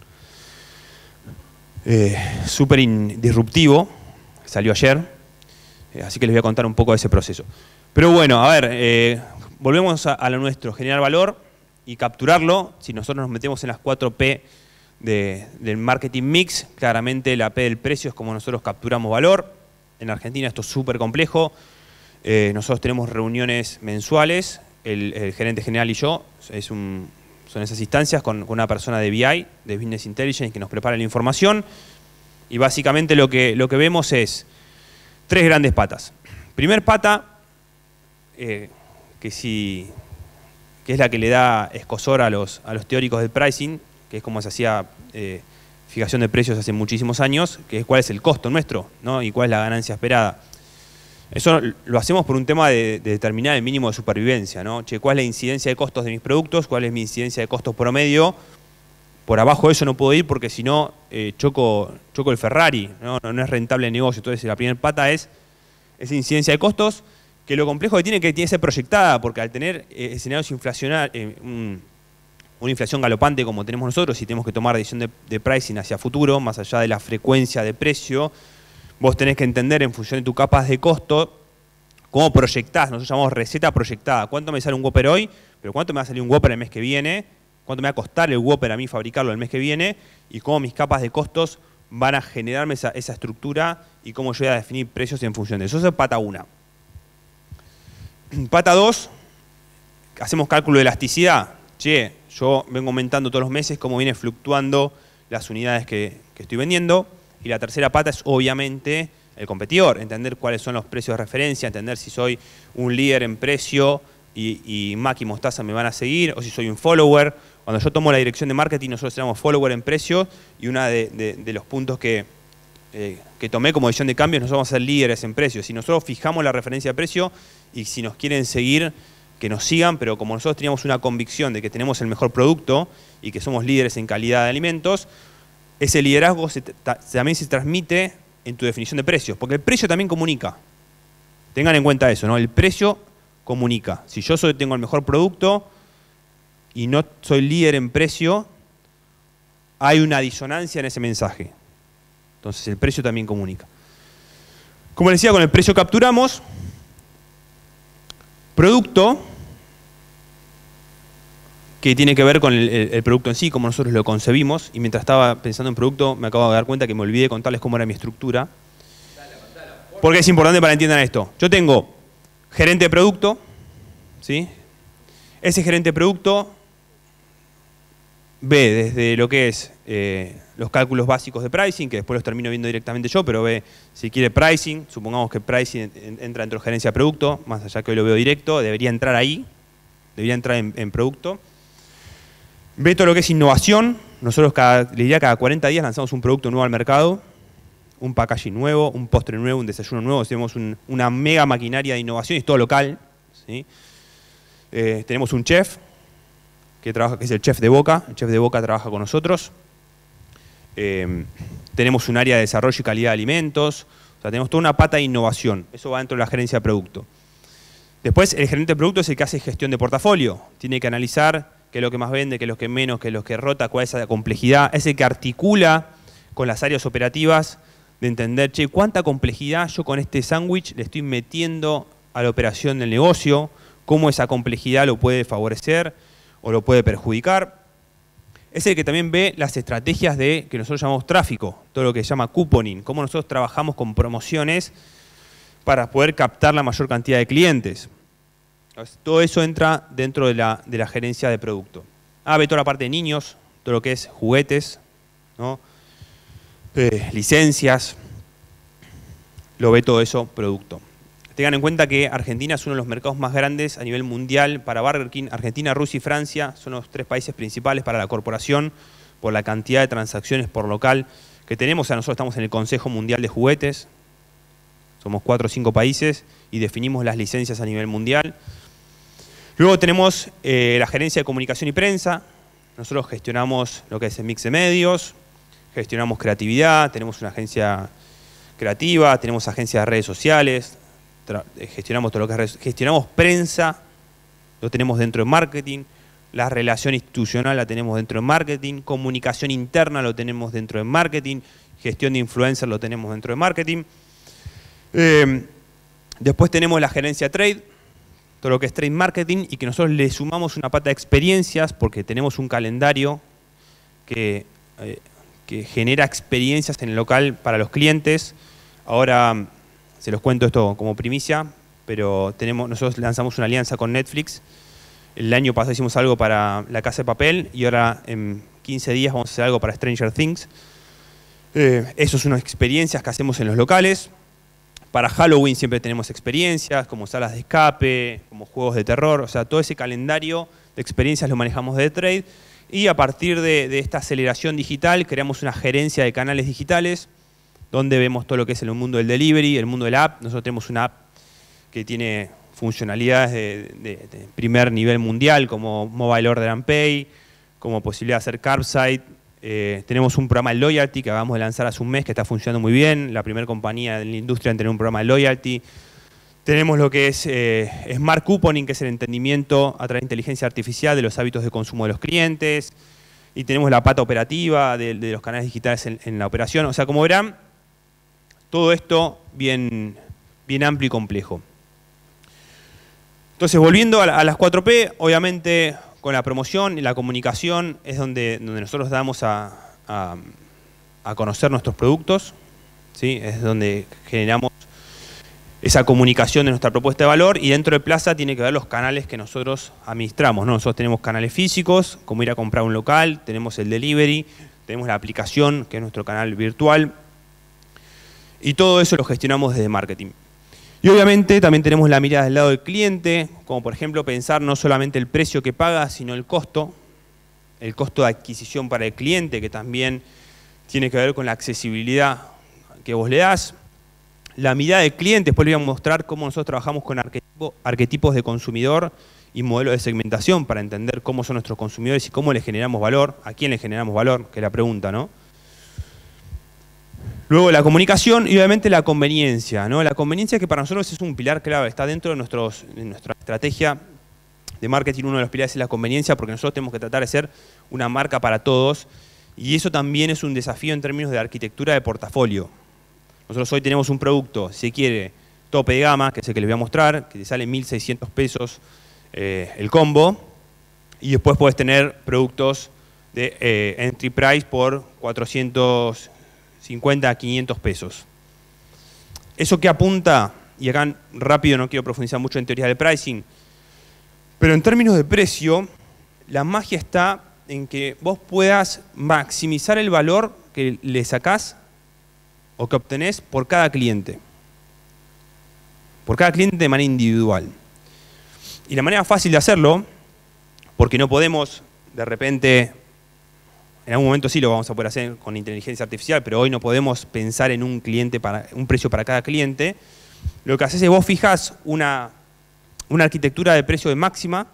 eh, súper disruptivo, salió ayer. Así que les voy a contar un poco de ese proceso. Pero bueno, a ver, eh, volvemos a, a lo nuestro, generar valor y capturarlo. Si nosotros nos metemos en las cuatro P de, del marketing mix, claramente la P del precio es como nosotros capturamos valor. En Argentina esto es súper complejo. Eh, nosotros tenemos reuniones mensuales el, el gerente general y yo. Es un, son esas instancias con, con una persona de B I, de Business Intelligence, que nos prepara la información. Y básicamente lo que, lo que vemos es tres grandes patas. Primer pata, eh, que, si, que es la que le da escozor a los, a los teóricos del pricing, que es como se hacía eh, fijación de precios hace muchísimos años, que es cuál es el costo nuestro, ¿no? Y cuál es la ganancia esperada. Eso lo hacemos por un tema de, de determinar el mínimo de supervivencia, ¿no? Che, ¿cuál es la incidencia de costos de mis productos? ¿Cuál es mi incidencia de costos promedio? Por abajo de eso no puedo ir porque si no eh, choco, choco el Ferrari, ¿no? No, no es rentable el negocio. Entonces la primera pata es esa incidencia de costos, que lo complejo que tiene es que tiene que ser proyectada, porque al tener eh, escenarios inflacionarios, eh, un, una inflación galopante como tenemos nosotros, y tenemos que tomar decisión de, de pricing hacia futuro, más allá de la frecuencia de precio, vos tenés que entender en función de tu capas de costo cómo proyectás. Nosotros llamamos receta proyectada. ¿Cuánto me sale un Whopper hoy? Pero ¿cuánto me va a salir un Whopper el mes que viene? ¿Cuánto me va a costar el Whopper a mí fabricarlo el mes que viene? Y cómo mis capas de costos van a generarme esa, esa estructura y cómo yo voy a definir precios en función de eso. Eso es pata una. Pata dos, hacemos cálculo de elasticidad. Che, yo vengo aumentando todos los meses cómo viene fluctuando las unidades que, que estoy vendiendo. Y la tercera pata es obviamente el competidor, entender cuáles son los precios de referencia, entender si soy un líder en precio y, y Mac y Mostaza me van a seguir, o si soy un follower. Cuando yo tomo la dirección de marketing, nosotros tenemos follower en precio, y uno de, de, de los puntos que, eh, que tomé como decisión de cambio es nosotros vamos a ser líderes en precio. Si nosotros fijamos la referencia de precio y si nos quieren seguir, que nos sigan, pero como nosotros teníamos una convicción de que tenemos el mejor producto y que somos líderes en calidad de alimentos, ese liderazgo se, también se transmite en tu definición de precios, porque el precio también comunica. Tengan en cuenta eso, ¿no? El precio comunica. Si yo soy, tengo el mejor producto y no soy líder en precio, hay una disonancia en ese mensaje. Entonces el precio también comunica. Como les decía, con el precio capturamos. Producto, que tiene que ver con el, el, el producto en sí, como nosotros lo concebimos. Y mientras estaba pensando en producto, me acabo de dar cuenta que me olvidé de contarles cómo era mi estructura. Porque es importante para que entiendan esto. Yo tengo gerente de producto, ¿sí? Ese gerente de producto ve desde lo que es eh, los cálculos básicos de pricing, que después los termino viendo directamente yo, pero ve si quiere pricing, supongamos que pricing entra dentro de gerencia de producto, más allá que hoy lo veo directo, debería entrar ahí, debería entrar en, en producto. Ve todo lo que es innovación. Nosotros cada, le diría cada cuarenta días lanzamos un producto nuevo al mercado, un packaging nuevo, un postre nuevo, un desayuno nuevo. Tenemos un, una mega maquinaria de innovación, es todo local, ¿sí? Eh, tenemos un chef, que, trabaja, que es el chef de Boca. El chef de Boca trabaja con nosotros. Eh, tenemos un área de desarrollo y calidad de alimentos. O sea, tenemos toda una pata de innovación. Eso va dentro de la gerencia de producto. Después, el gerente de producto es el que hace gestión de portafolio. Tiene que analizar qué es lo que más vende, qué es lo que menos, qué es lo que rota, cuál es esa complejidad. Es el que articula con las áreas operativas de entender, che, cuánta complejidad yo con este sándwich le estoy metiendo a la operación del negocio, cómo esa complejidad lo puede favorecer o lo puede perjudicar. Es el que también ve las estrategias de que nosotros llamamos tráfico, todo lo que se llama couponing, cómo nosotros trabajamos con promociones para poder captar la mayor cantidad de clientes. Entonces, todo eso entra dentro de la, de la gerencia de producto. Ah, ve toda la parte de niños, todo lo que es juguetes, ¿no? eh, licencias, lo ve todo eso producto. Tengan en cuenta que Argentina es uno de los mercados más grandes a nivel mundial para Burger King. Argentina, Rusia y Francia son los tres países principales para la corporación por la cantidad de transacciones por local que tenemos. O sea, nosotros estamos en el Consejo Mundial de Juguetes, somos cuatro o cinco países y definimos las licencias a nivel mundial. Luego tenemos eh, la gerencia de comunicación y prensa. Nosotros gestionamos lo que es el mix de medios, gestionamos creatividad, tenemos una agencia creativa, tenemos agencia de redes sociales, gestionamos todo lo que es redes, gestionamos prensa, lo tenemos dentro de marketing, la relación institucional la tenemos dentro de marketing, comunicación interna lo tenemos dentro de marketing, gestión de influencers lo tenemos dentro de marketing. Eh, después tenemos la gerencia trade, todo lo que es trade marketing, y que nosotros le sumamos una pata de experiencias porque tenemos un calendario que, eh, que genera experiencias en el local para los clientes. Ahora se los cuento esto como primicia, pero tenemos, nosotros lanzamos una alianza con Netflix El año pasado hicimos algo para La Casa de Papel y ahora en quince días vamos a hacer algo para Stranger Things. Eh, eso es unas experiencias que hacemos en los locales. Para Halloween siempre tenemos experiencias, como salas de escape, como juegos de terror. O sea, todo ese calendario de experiencias lo manejamos de Trade. Y a partir de, de esta aceleración digital, creamos una gerencia de canales digitales, donde vemos todo lo que es el mundo del delivery, el mundo de la app. Nosotros tenemos una app que tiene funcionalidades de, de, de primer nivel mundial, como Mobile Order and Pay, como posibilidad de hacer Curbside. Eh, tenemos un programa de Loyalty que acabamos de lanzar hace un mes que está funcionando muy bien, la primera compañía en la industria en tener un programa de Loyalty. Tenemos lo que es eh, Smart Couponing, que es el entendimiento a través de inteligencia artificial de los hábitos de consumo de los clientes. Y tenemos la pata operativa de, de los canales digitales en, en la operación. O sea, como verán, todo esto bien, bien amplio y complejo. Entonces, volviendo a, a las cuatro P, obviamente con la promoción y la comunicación es donde, donde nosotros damos a, a, a conocer nuestros productos, ¿sí? Es donde generamos esa comunicación de nuestra propuesta de valor, y dentro de Plaza tiene que ver los canales que nosotros administramos, ¿no? Nosotros tenemos canales físicos, como ir a comprar un local, tenemos el delivery, tenemos la aplicación, que es nuestro canal virtual, y todo eso lo gestionamos desde marketing. Y obviamente también tenemos la mirada del lado del cliente, como por ejemplo pensar no solamente el precio que paga, sino el costo, el costo de adquisición para el cliente, que también tiene que ver con la accesibilidad que vos le das. La mirada del cliente, después les voy a mostrar cómo nosotros trabajamos con arquetipo, arquetipos de consumidor y modelos de segmentación para entender cómo son nuestros consumidores y cómo les generamos valor, a quién les generamos valor, que es la pregunta, ¿no? Luego la comunicación y obviamente la conveniencia, ¿no? La conveniencia, que para nosotros es un pilar clave, está dentro de, nuestros, de nuestra estrategia de marketing. Uno de los pilares es la conveniencia, porque nosotros tenemos que tratar de ser una marca para todos, y eso también es un desafío en términos de arquitectura de portafolio. Nosotros hoy tenemos un producto, si quiere, tope de gama, que es el que les voy a mostrar, que te sale mil seiscientos pesos eh, el combo, y después puedes tener productos de eh, entry price por cuatrocientos cincuenta a quinientos pesos. ¿Eso qué apunta? Y acá rápido, no quiero profundizar mucho en teoría del pricing, pero en términos de precio, la magia está en que vos puedas maximizar el valor que le sacás o que obtenés por cada cliente. Por cada cliente de manera individual. Y la manera fácil de hacerlo, porque no podemos de repente, en algún momento sí lo vamos a poder hacer con inteligencia artificial, pero hoy no podemos pensar en un cliente para, un precio para cada cliente. Lo que haces es vos fijas una, una arquitectura de precio de máxima,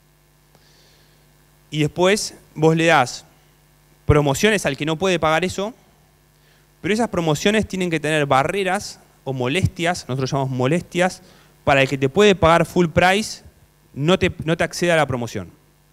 y después vos le das promociones al que no puede pagar eso, pero esas promociones tienen que tener barreras o molestias, nosotros llamamos molestias, para el que te puede pagar full price, no te, no te acceda a la promoción.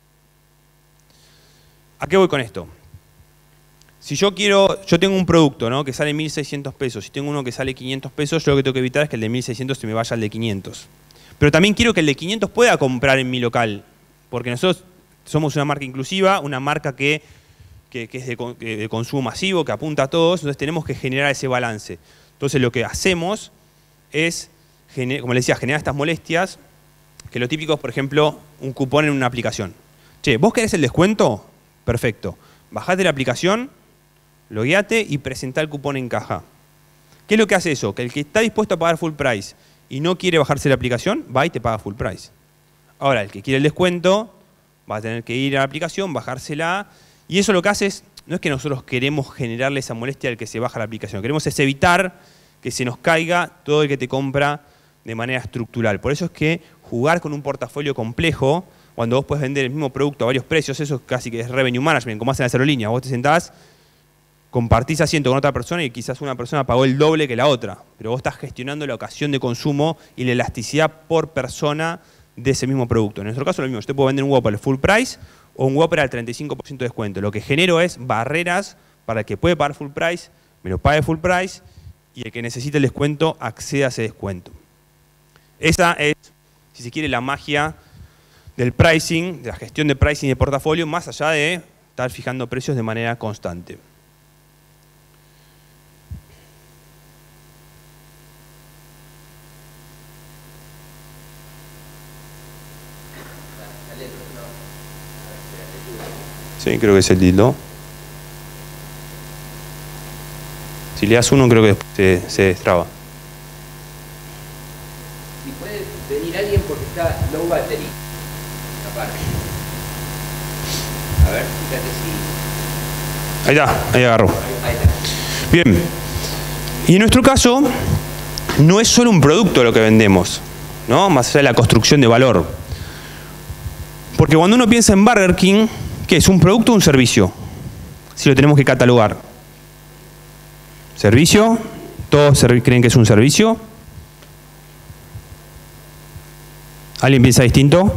¿A qué voy con esto? Si yo quiero, yo tengo un producto, ¿no?, que sale mil seiscientos pesos, y tengo uno que sale quinientos pesos, yo lo que tengo que evitar es que el de mil seiscientos se me vaya al de quinientos. Pero también quiero que el de quinientos pueda comprar en mi local, porque nosotros somos una marca inclusiva, una marca que, que, que es de, de consumo masivo, que apunta a todos, entonces tenemos que generar ese balance. Entonces lo que hacemos es, como les decía, generar estas molestias, que lo típico es, por ejemplo, un cupón en una aplicación. Che, ¿vos querés el descuento? Perfecto. Bajate la aplicación, logueate y presentá el cupón en caja. ¿Qué es lo que hace eso? Que el que está dispuesto a pagar full price y no quiere bajarse la aplicación, va y te paga full price. Ahora, el que quiere el descuento va a tener que ir a la aplicación, bajársela, y eso lo que hace es, no es que nosotros queremos generarle esa molestia al que se baja la aplicación, lo que queremos es evitar que se nos caiga todo el que te compra de manera estructural. Por eso es que jugar con un portafolio complejo, cuando vos puedes vender el mismo producto a varios precios, eso casi que es revenue management, como hacen las aerolíneas. Vos te sentás, compartís asiento con otra persona y quizás una persona pagó el doble que la otra, pero vos estás gestionando la ocasión de consumo y la elasticidad por persona de ese mismo producto. En nuestro caso es lo mismo, yo te puedo vender un Whopper full price o un Whopper al treinta y cinco por ciento de descuento. Lo que genero es barreras para el que puede pagar full price, me lo pague full price, y el que necesite el descuento acceda a ese descuento. Esa es, si se quiere, la magia del pricing, de la gestión de pricing de portafolio, más allá de estar fijando precios de manera constante. Sí, creo que es el tildo. Si le das uno, creo que después se, se destraba. Si puede venir alguien porque está low battery. Aparte. A ver, fíjate si... Ahí está, ahí agarró. Ahí está. Bien. Y en nuestro caso, no es solo un producto lo que vendemos, ¿no? Más allá de la construcción de valor. Porque cuando uno piensa en Burger King, ¿qué es? ¿Un producto o un servicio? Si lo tenemos que catalogar. ¿Servicio? ¿Todos creen que es un servicio? ¿Alguien piensa distinto?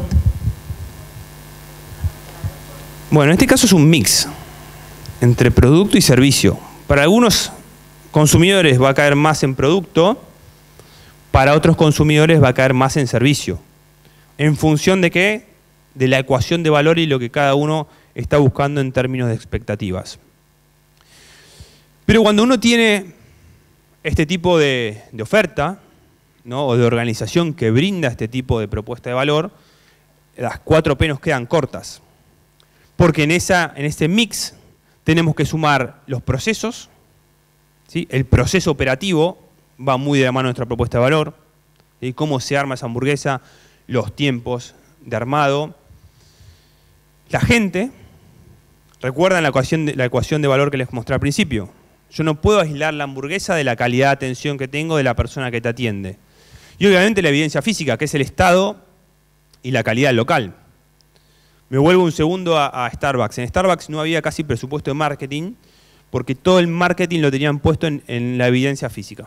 Bueno, en este caso es un mix entre producto y servicio. Para algunos consumidores va a caer más en producto, para otros consumidores va a caer más en servicio. ¿En función de qué? De la ecuación de valor y lo que cada uno está buscando en términos de expectativas. Pero cuando uno tiene este tipo de, de oferta, ¿no? O de organización que brinda este tipo de propuesta de valor, las cuatro P nos quedan cortas. Porque en, esa, en este mix tenemos que sumar los procesos, ¿sí? El proceso operativo va muy de la mano de nuestra propuesta de valor, ¿sí? Cómo se arma esa hamburguesa, los tiempos de armado. La gente, recuerdan la ecuación de, la ecuación de valor que les mostré al principio. Yo no puedo aislar la hamburguesa de la calidad de atención que tengo de la persona que te atiende. Y obviamente la evidencia física, que es el estado y la calidad local. Me vuelvo un segundo a, a Starbucks. En Starbucks no había casi presupuesto de marketing porque todo el marketing lo tenían puesto en, en la evidencia física.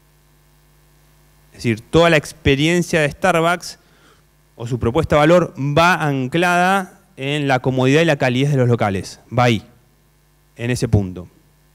Es decir, toda la experiencia de Starbucks o su propuesta de valor va anclada en la comodidad y la calidez de los locales. Va ahí, en ese punto.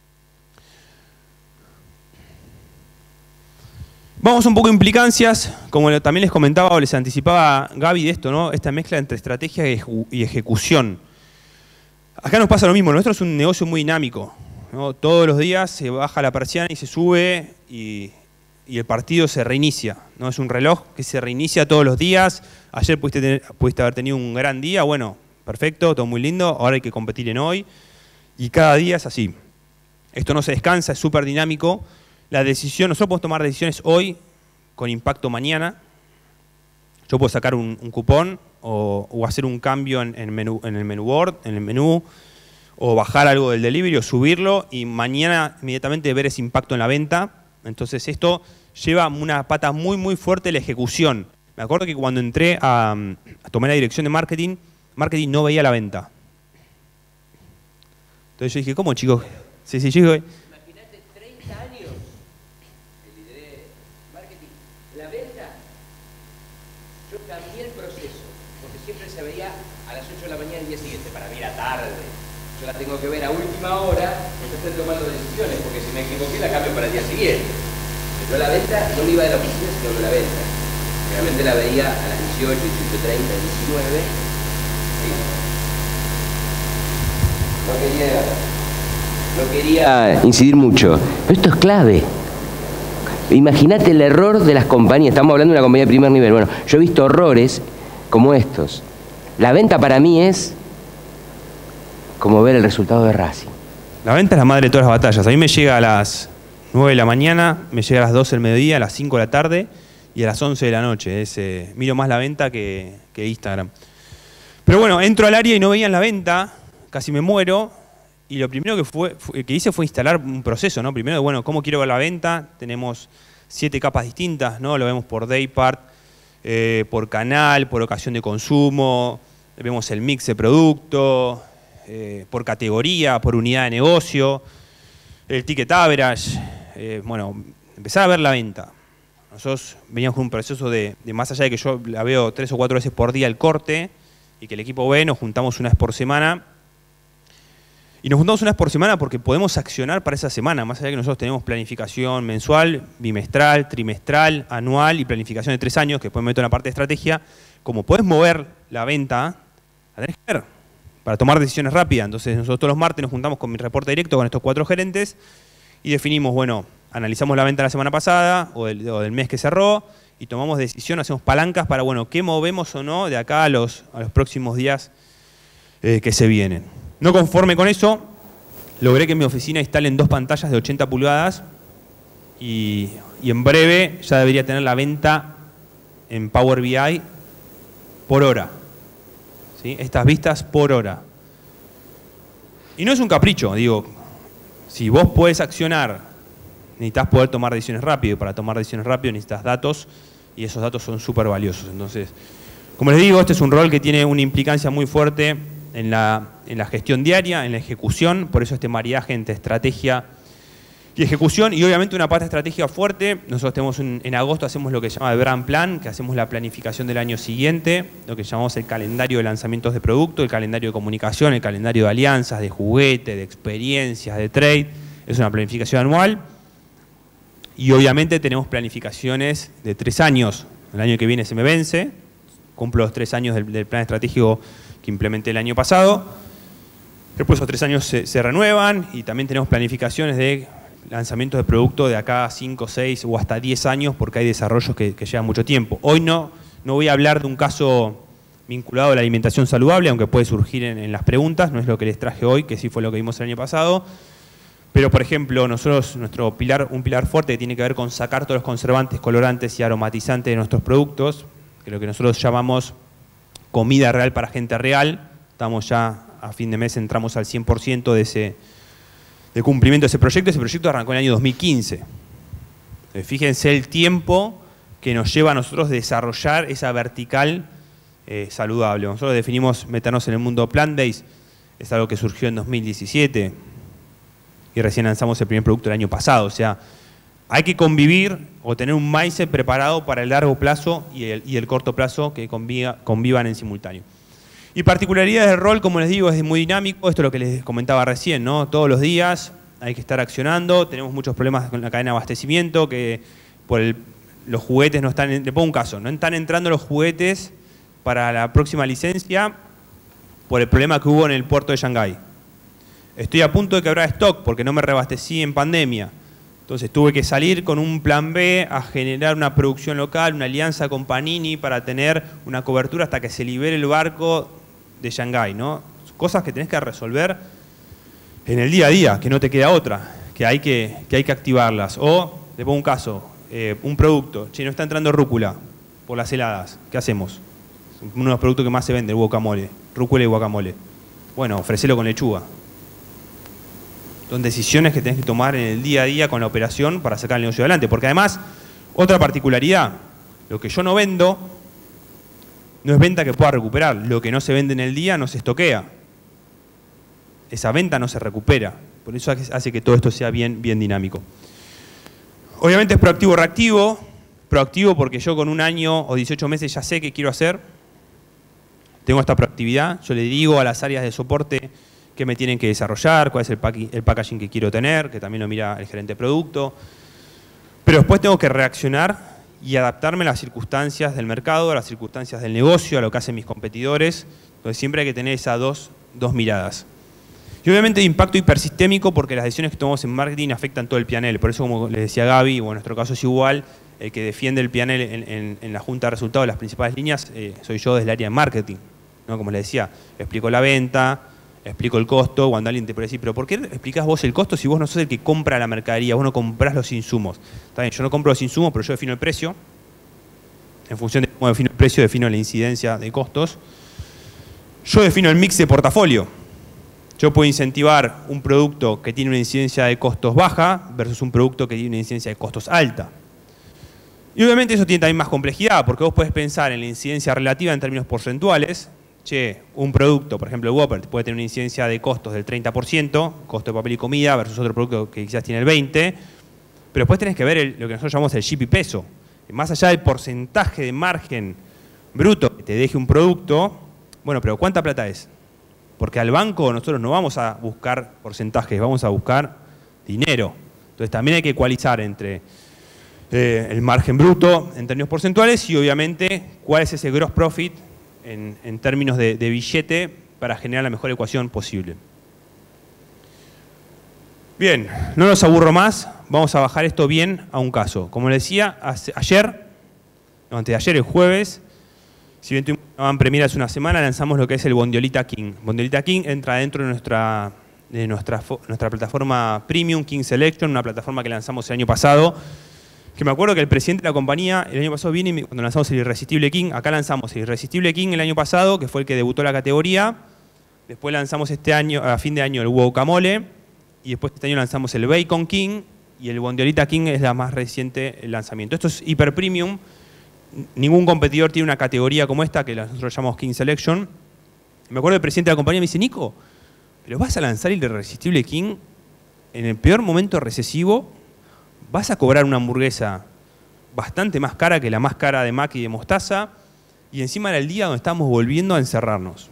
Vamos un poco a implicancias, como también les comentaba o les anticipaba Gaby de esto, ¿no? Esta mezcla entre estrategia y ejecución. Acá nos pasa lo mismo, nuestro es un negocio muy dinámico, ¿no? Todos los días se baja la persiana y se sube y, y el partido se reinicia, ¿no? Es un reloj que se reinicia todos los días. Ayer pudiste, tener, pudiste haber tenido un gran día, bueno, perfecto, todo muy lindo, ahora hay que competir en hoy. Y cada día es así. Esto no se descansa, es súper dinámico. La decisión, nosotros podemos tomar decisiones hoy con impacto mañana. Yo puedo sacar un, un cupón o, o hacer un cambio en, en, menú, en el menú board, en el menú, o bajar algo del delivery o subirlo y mañana inmediatamente ver ese impacto en la venta. Entonces esto lleva una pata muy muy fuerte la ejecución. Me acuerdo que cuando entré a, a tomar la dirección de marketing, marketing no veía la venta. Entonces yo dije, ¿cómo chicos? Sí, sí, yo dije, yo la tengo que ver a última hora, porque estoy tomando decisiones, porque si me equivoqué la cambio para el día siguiente. Yo la venta no me iba de la oficina, sino que la venta. Realmente la veía a las dieciocho, dieciocho treinta, diecinueve. Sí. No quería, no quería incidir mucho, pero esto es clave. Imagínate el error de las compañías, estamos hablando de una compañía de primer nivel. Bueno, yo he visto horrores como estos. La venta para mí es como ver el resultado de Racing. La venta es la madre de todas las batallas. A mí me llega a las nueve de la mañana, me llega a las doce del mediodía, a las cinco de la tarde y a las once de la noche. Es, eh, miro más la venta que, que Instagram. Pero bueno, entro al área y no veían la venta, casi me muero. Y lo primero que, fue, fue, que hice fue instalar un proceso, ¿no? Primero, bueno, ¿cómo quiero ver la venta? Tenemos siete capas distintas, ¿no? Lo vemos por daypart, eh, por canal, por ocasión de consumo, vemos el mix de producto, Eh, por categoría, por unidad de negocio, el ticket average, eh, bueno, empezar a ver la venta. Nosotros veníamos con un proceso de, de más allá de que yo la veo tres o cuatro veces por día el corte y que el equipo ve, nos juntamos una vez por semana. Y nos juntamos una vez por semana porque podemos accionar para esa semana, más allá de que nosotros tenemos planificación mensual, bimestral, trimestral, anual y planificación de tres años, que después meto en la parte de estrategia. Como podés mover la venta, la tenés que ver para tomar decisiones rápidas. Entonces nosotros todos los martes nos juntamos con mi reporte directo con estos cuatro gerentes y definimos, bueno, analizamos la venta de la semana pasada o del, o del mes que cerró y tomamos decisiones, hacemos palancas para, bueno, qué movemos o no de acá a los, a los próximos días eh, que se vienen. No conforme con eso, logré que en mi oficina instalen dos pantallas de ochenta pulgadas y, y en breve ya debería tener la venta en Power B I por hora. ¿Sí? Estas vistas por hora. Y no es un capricho, digo, si vos podés accionar, necesitas poder tomar decisiones rápido, y para tomar decisiones rápido necesitas datos, y esos datos son súper valiosos. Entonces, como les digo, este es un rol que tiene una implicancia muy fuerte en la, en la gestión diaria, en la ejecución, por eso este maridaje entre estrategia y ejecución, y obviamente una pata estratégica fuerte. Nosotros tenemos un, en agosto hacemos lo que se llama el Brand Plan, que hacemos la planificación del año siguiente, lo que llamamos el calendario de lanzamientos de producto, el calendario de comunicación, el calendario de alianzas, de juguete, de experiencias, de trade. Es una planificación anual. Y obviamente tenemos planificaciones de tres años. El año que viene se me vence, cumplo los tres años del, del plan estratégico que implementé el año pasado. Después esos tres años se, se renuevan y también tenemos planificaciones de lanzamientos de producto de acá a cinco, seis o hasta diez años porque hay desarrollos que, que llevan mucho tiempo. Hoy no, no voy a hablar de un caso vinculado a la alimentación saludable, aunque puede surgir en, en las preguntas, no es lo que les traje hoy, que sí fue lo que vimos el año pasado. Pero, por ejemplo, nosotros, nuestro pilar, un pilar fuerte que tiene que ver con sacar todos los conservantes, colorantes y aromatizantes de nuestros productos, que es lo que nosotros llamamos comida real para gente real. Estamos ya, a fin de mes, entramos al cien por ciento de ese de cumplimiento de ese proyecto. Ese proyecto arrancó en el año dos mil quince. Entonces, fíjense el tiempo que nos lleva a nosotros desarrollar esa vertical eh, saludable. Nosotros definimos meternos en el mundo plant-based, es algo que surgió en dos mil diecisiete. Y recién lanzamos el primer producto el año pasado. O sea, hay que convivir o tener un mindset preparado para el largo plazo y el, y el corto plazo que conviva, convivan en simultáneo. Y particularidades del rol, como les digo, es muy dinámico. Esto es lo que les comentaba recién, ¿no? Todos los días hay que estar accionando. Tenemos muchos problemas con la cadena de abastecimiento, que por el, los juguetes no están... Le pongo un caso, no están entrando los juguetes para la próxima licencia por el problema que hubo en el puerto de Shanghái. Estoy a punto de quebrar stock porque no me reabastecí en pandemia. Entonces tuve que salir con un plan B a generar una producción local, una alianza con Panini para tener una cobertura hasta que se libere el barco de Shanghái, ¿no? Cosas que tenés que resolver en el día a día, que no te queda otra, que hay que, que, hay que activarlas. O, te pongo un caso, eh, un producto, che, no está entrando rúcula por las heladas, ¿qué hacemos? Uno de los productos que más se vende, el guacamole, rúcula y guacamole. Bueno, ofrecelo con lechuga. Son decisiones que tenés que tomar en el día a día con la operación para sacar el negocio adelante. Porque además, otra particularidad, lo que yo no vendo no es venta que pueda recuperar. Lo que no se vende en el día no se estoquea. Esa venta no se recupera. Por eso hace que todo esto sea bien, bien dinámico. Obviamente es proactivo reactivo. Proactivo porque yo con un año o dieciocho meses ya sé qué quiero hacer. Tengo esta proactividad. Yo le digo a las áreas de soporte qué me tienen que desarrollar, cuál es el, pack, el packaging que quiero tener, que también lo mira el gerente de producto. Pero después tengo que reaccionar y adaptarme a las circunstancias del mercado, a las circunstancias del negocio, a lo que hacen mis competidores. Entonces siempre hay que tener esas dos, dos miradas. Y obviamente de impacto hipersistémico porque las decisiones que tomamos en marketing afectan todo el P and L. Por eso, como les decía Gaby, o en nuestro caso es igual, el que defiende el P and L en, en, en la junta de resultados de las principales líneas, eh, soy yo desde el área de marketing, ¿no? Como les decía, explico la venta, explico el costo. Cuando alguien te puede decir, pero ¿por qué explicás vos el costo si vos no sos el que compra la mercadería? Vos no comprás los insumos. Está bien, yo no compro los insumos, pero yo defino el precio. En función de cómo defino el precio, defino la incidencia de costos. Yo defino el mix de portafolio. Yo puedo incentivar un producto que tiene una incidencia de costos baja versus un producto que tiene una incidencia de costos alta. Y obviamente eso tiene también más complejidad, porque vos podés pensar en la incidencia relativa en términos porcentuales. Che, un producto, por ejemplo el Whopper, puede tener una incidencia de costos del treinta por ciento, costo de papel y comida, versus otro producto que quizás tiene el veinte por ciento. Pero después tenés que ver el, lo que nosotros llamamos el G P peso. Más allá del porcentaje de margen bruto que te deje un producto, bueno, pero ¿cuánta plata es? Porque al banco nosotros no vamos a buscar porcentajes, vamos a buscar dinero. Entonces también hay que ecualizar entre eh, el margen bruto en términos porcentuales y obviamente cuál es ese gross profit en, en términos de, de billete para generar la mejor ecuación posible. Bien, no los aburro más, vamos a bajar esto bien a un caso. Como les decía, ayer, no, antes de ayer, el jueves, Si bien tuvimos una premiera hace una semana, lanzamos lo que es el Bondiolita King. Bondiolita King entra dentro de nuestra, de nuestra, nuestra plataforma Premium, King Selection, una plataforma que lanzamos el año pasado, que me acuerdo que el presidente de la compañía el año pasado vino y cuando lanzamos el Irresistible King, acá lanzamos el Irresistible King el año pasado, que fue el que debutó la categoría. Después lanzamos este año, a fin de año, el Guacamole, y después este año lanzamos el Bacon King, y el Bondiolita King es la más reciente lanzamiento. Esto es hiper premium. Ningún competidor tiene una categoría como esta, que nosotros llamamos King Selection. Me acuerdo del presidente de la compañía me dice, Nico, ¿pero vas a lanzar el Irresistible King en el peor momento recesivo? ¿Vas a cobrar una hamburguesa bastante más cara que la más cara de Mac y de Mostaza? Y encima era el día donde estábamos volviendo a encerrarnos.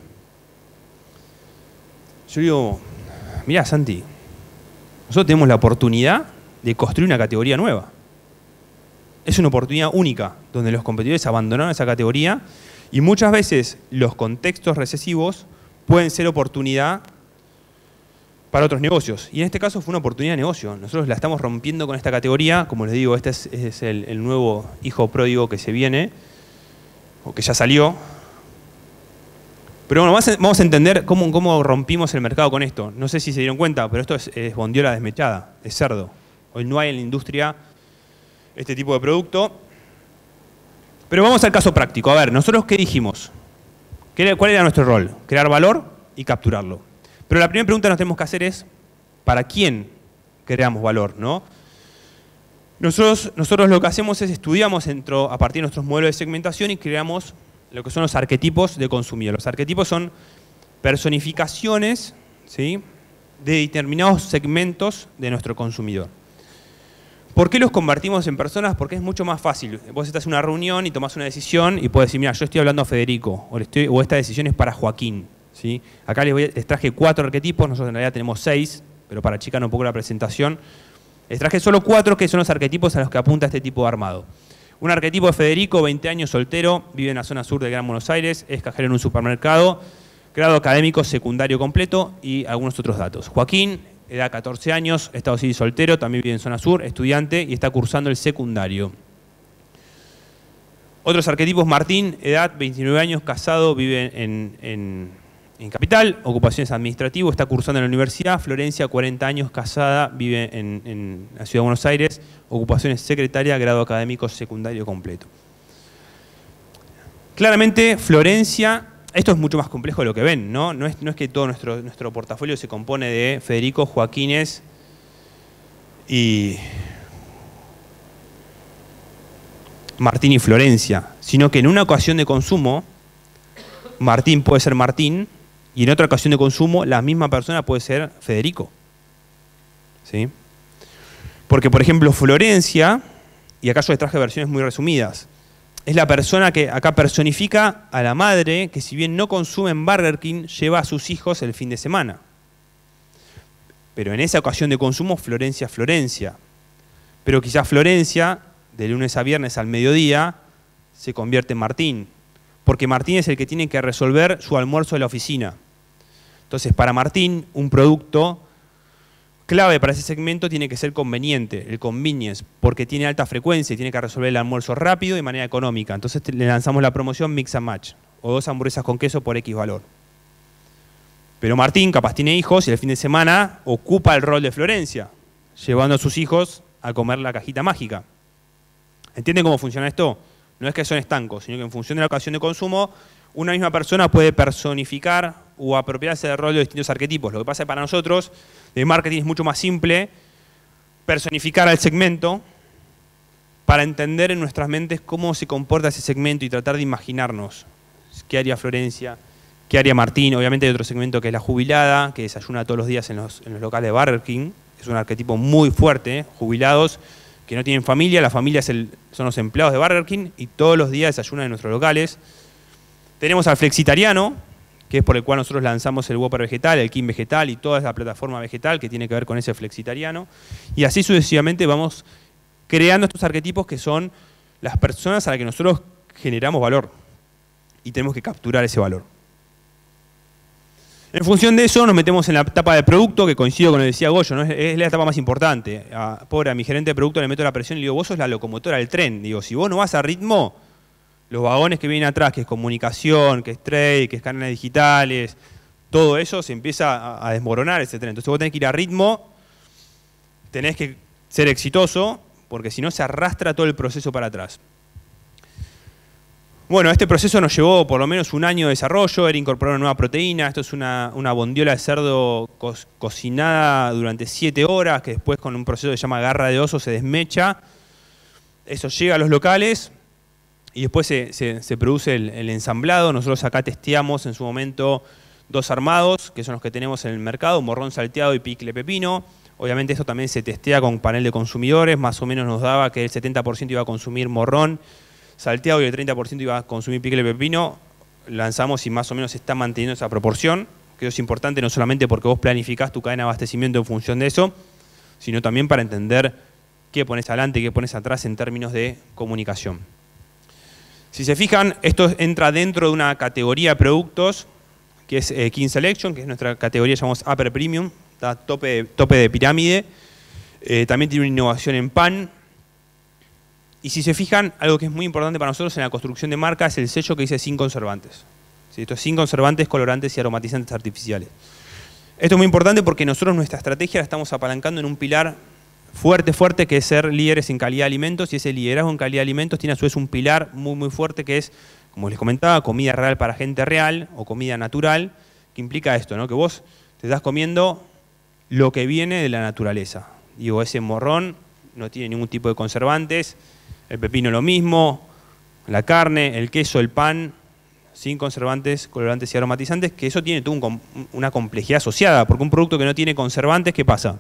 Yo digo, mirá, Santi, nosotros tenemos la oportunidad de construir una categoría nueva. Es una oportunidad única, donde los competidores abandonaron esa categoría y muchas veces los contextos recesivos pueden ser oportunidad para otros negocios. Y en este caso fue una oportunidad de negocio. Nosotros la estamos rompiendo con esta categoría. Como les digo, este es, es el, el nuevo hijo pródigo que se viene, o que ya salió. Pero bueno, vamos a, vamos a entender cómo, cómo rompimos el mercado con esto. No sé si se dieron cuenta, pero esto es, es bondiola desmechada, es cerdo. Hoy no hay en la industria este tipo de producto. Pero vamos al caso práctico. A ver, ¿nosotros qué dijimos? ¿Cuál era nuestro rol? Crear valor y capturarlo. Pero la primera pregunta que nos tenemos que hacer es, ¿para quién creamos valor, no? Nosotros, nosotros lo que hacemos es estudiamos dentro, a partir de nuestros modelos de segmentación y creamos lo que son los arquetipos de consumidor. Los arquetipos son personificaciones, ¿sí?, de determinados segmentos de nuestro consumidor. ¿Por qué los convertimos en personas? Porque es mucho más fácil. Vos estás en una reunión y tomás una decisión y podés decir, mira, yo estoy hablando a Federico, o, estoy, o esta decisión es para Joaquín, ¿sí? Acá les, voy, les traje cuatro arquetipos, nosotros en realidad tenemos seis, pero para achicar un poco la presentación, les traje solo cuatro que son los arquetipos a los que apunta este tipo de armado. Un arquetipo de Federico, veinte años, soltero, vive en la zona sur del Gran Buenos Aires, es cajero en un supermercado, grado académico secundario completo y algunos otros datos. Joaquín, edad catorce años, estado civil soltero, también vive en zona sur, estudiante y está cursando el secundario. Otros arquetipos, Martín, edad veintinueve años, casado, vive en, en, en Capital, ocupaciones administrativas, está cursando en la universidad. Florencia, cuarenta años, casada, vive en, en la ciudad de Buenos Aires, ocupaciones secretaria, grado académico secundario completo. Claramente, Florencia... Esto es mucho más complejo de lo que ven, ¿no? No es, no es que todo nuestro, nuestro portafolio se compone de Federico, Joaquines y Martín y Florencia, sino que en una ocasión de consumo, Martín puede ser Martín y en otra ocasión de consumo, la misma persona puede ser Federico. ¿Sí? Porque, por ejemplo, Florencia, y acá yo les traje versiones muy resumidas, es la persona que acá personifica a la madre que, si bien no consume en Burger King, lleva a sus hijos el fin de semana. Pero en esa ocasión de consumo, Florencia, Florencia. Pero quizás Florencia, de lunes a viernes al mediodía, se convierte en Martín. Porque Martín es el que tiene que resolver su almuerzo de la oficina. Entonces, para Martín, un producto clave para ese segmento tiene que ser conveniente, el convenience, porque tiene alta frecuencia y tiene que resolver el almuerzo rápido y de manera económica. Entonces le lanzamos la promoción Mix and Match, o dos hamburguesas con queso por X valor. Pero Martín capaz tiene hijos y el fin de semana ocupa el rol de Florencia, llevando a sus hijos a comer la cajita mágica. ¿Entienden cómo funciona esto? No es que son estancos, sino que en función de la ocasión de consumo, una misma persona puede personificar o apropiarse del rol de distintos arquetipos. Lo que pasa es que para nosotros, de marketing, es mucho más simple personificar al segmento para entender en nuestras mentes cómo se comporta ese segmento y tratar de imaginarnos qué haría Florencia, qué haría Martín. Obviamente hay otro segmento que es la jubilada, que desayuna todos los días en los, en los locales de Burger King. Es un arquetipo muy fuerte, jubilados que no tienen familia. La familia es el, son los empleados de Burger King y todos los días desayunan en nuestros locales. Tenemos al flexitariano, que es por el cual nosotros lanzamos el Whopper vegetal, el King vegetal y toda esa plataforma vegetal que tiene que ver con ese flexitariano. Y así sucesivamente vamos creando estos arquetipos que son las personas a las que nosotros generamos valor y tenemos que capturar ese valor. En función de eso nos metemos en la etapa de producto, que coincido con lo que decía Goyo, ¿no? es, es la etapa más importante. A, pobre, a mi gerente de producto le meto la presión y le digo, vos sos la locomotora del tren. Digo, si vos no vas a ritmo, los vagones que vienen atrás, que es comunicación, que es trade, que es canales digitales, todo eso se empieza a, a desmoronar ese tren. Entonces vos tenés que ir a ritmo, tenés que ser exitoso, porque si no se arrastra todo el proceso para atrás. Bueno, este proceso nos llevó por lo menos un año de desarrollo, era incorporar una nueva proteína. Esto es una, una bondiola de cerdo co cocinada durante siete horas, que después con un proceso que se llama garra de oso se desmecha. Eso llega a los locales y después se, se, se produce el, el ensamblado. Nosotros acá testeamos en su momento dos armados, que son los que tenemos en el mercado, morrón salteado y picle pepino. Obviamente esto también se testea con panel de consumidores, más o menos nos daba que el setenta por ciento iba a consumir morrón salteado y el treinta por ciento iba a consumir picle pepino. Lanzamos y más o menos se está manteniendo esa proporción, que es importante no solamente porque vos planificás tu cadena de abastecimiento en función de eso, sino también para entender qué pones adelante y qué pones atrás en términos de comunicación. Si se fijan, esto entra dentro de una categoría de productos que es eh, King Selection, que es nuestra categoría, llamamos Upper Premium, está tope, tope de pirámide. Eh, también tiene una innovación en pan. Y si se fijan, algo que es muy importante para nosotros en la construcción de marca es el sello que dice sin conservantes. ¿Sí? Esto es sin conservantes, colorantes y aromatizantes artificiales. Esto es muy importante porque nosotros nuestra estrategia la estamos apalancando en un pilar fuerte, fuerte, que es ser líderes en calidad de alimentos, y ese liderazgo en calidad de alimentos tiene a su vez un pilar muy, muy fuerte que es, como les comentaba, comida real para gente real o comida natural, que implica esto, ¿no? Que vos te estás comiendo lo que viene de la naturaleza. Digo, ese morrón no tiene ningún tipo de conservantes, el pepino lo mismo, la carne, el queso, el pan, sin conservantes, colorantes y aromatizantes, que eso tiene toda un, una complejidad asociada, porque un producto que no tiene conservantes, ¿qué pasa?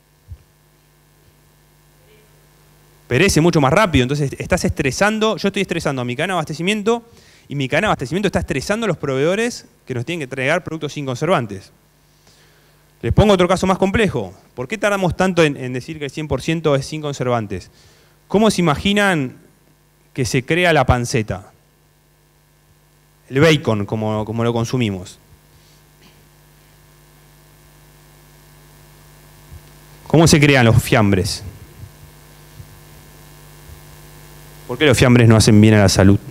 Perece mucho más rápido, entonces estás estresando, yo estoy estresando a mi cadena de abastecimiento y mi cadena de abastecimiento está estresando a los proveedores que nos tienen que entregar productos sin conservantes. Les pongo otro caso más complejo. ¿Por qué tardamos tanto en, en decir que el cien por ciento es sin conservantes? ¿Cómo se imaginan que se crea la panceta? El bacon, como, como lo consumimos. ¿Cómo se crean los fiambres? ¿Por qué los fiambres no hacen bien a la salud?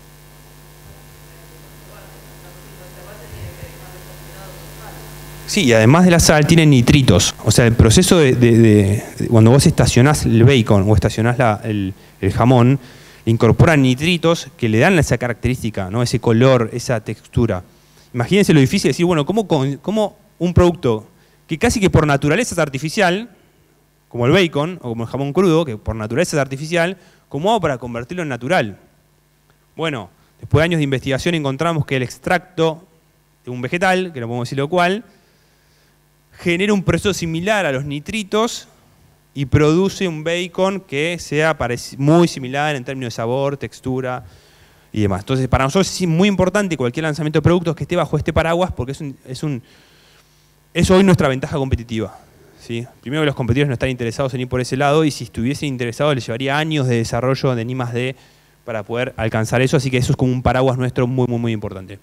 Sí, y además de la sal tienen nitritos. O sea, el proceso de, de, de, de cuando vos estacionás el bacon o estacionás la, el, el jamón, incorporan nitritos que le dan esa característica, ¿no? Ese color, esa textura. Imagínense lo difícil de decir, bueno, ¿cómo, cómo un producto que casi que por naturaleza es artificial, como el bacon o como el jamón crudo, que por naturaleza es artificial, ¿cómo hago para convertirlo en natural? Bueno, después de años de investigación encontramos que el extracto de un vegetal, que no podemos decir lo cual, genera un proceso similar a los nitritos y produce un bacon que sea muy similar en términos de sabor, textura y demás. Entonces, para nosotros es muy importante cualquier lanzamiento de productos que esté bajo este paraguas porque es, un, es, un, es hoy nuestra ventaja competitiva. ¿Sí? Primero que los competidores no están interesados en ir por ese lado y si estuviesen interesados les llevaría años de desarrollo de N I más D para poder alcanzar eso, así que eso es como un paraguas nuestro muy, muy, muy importante.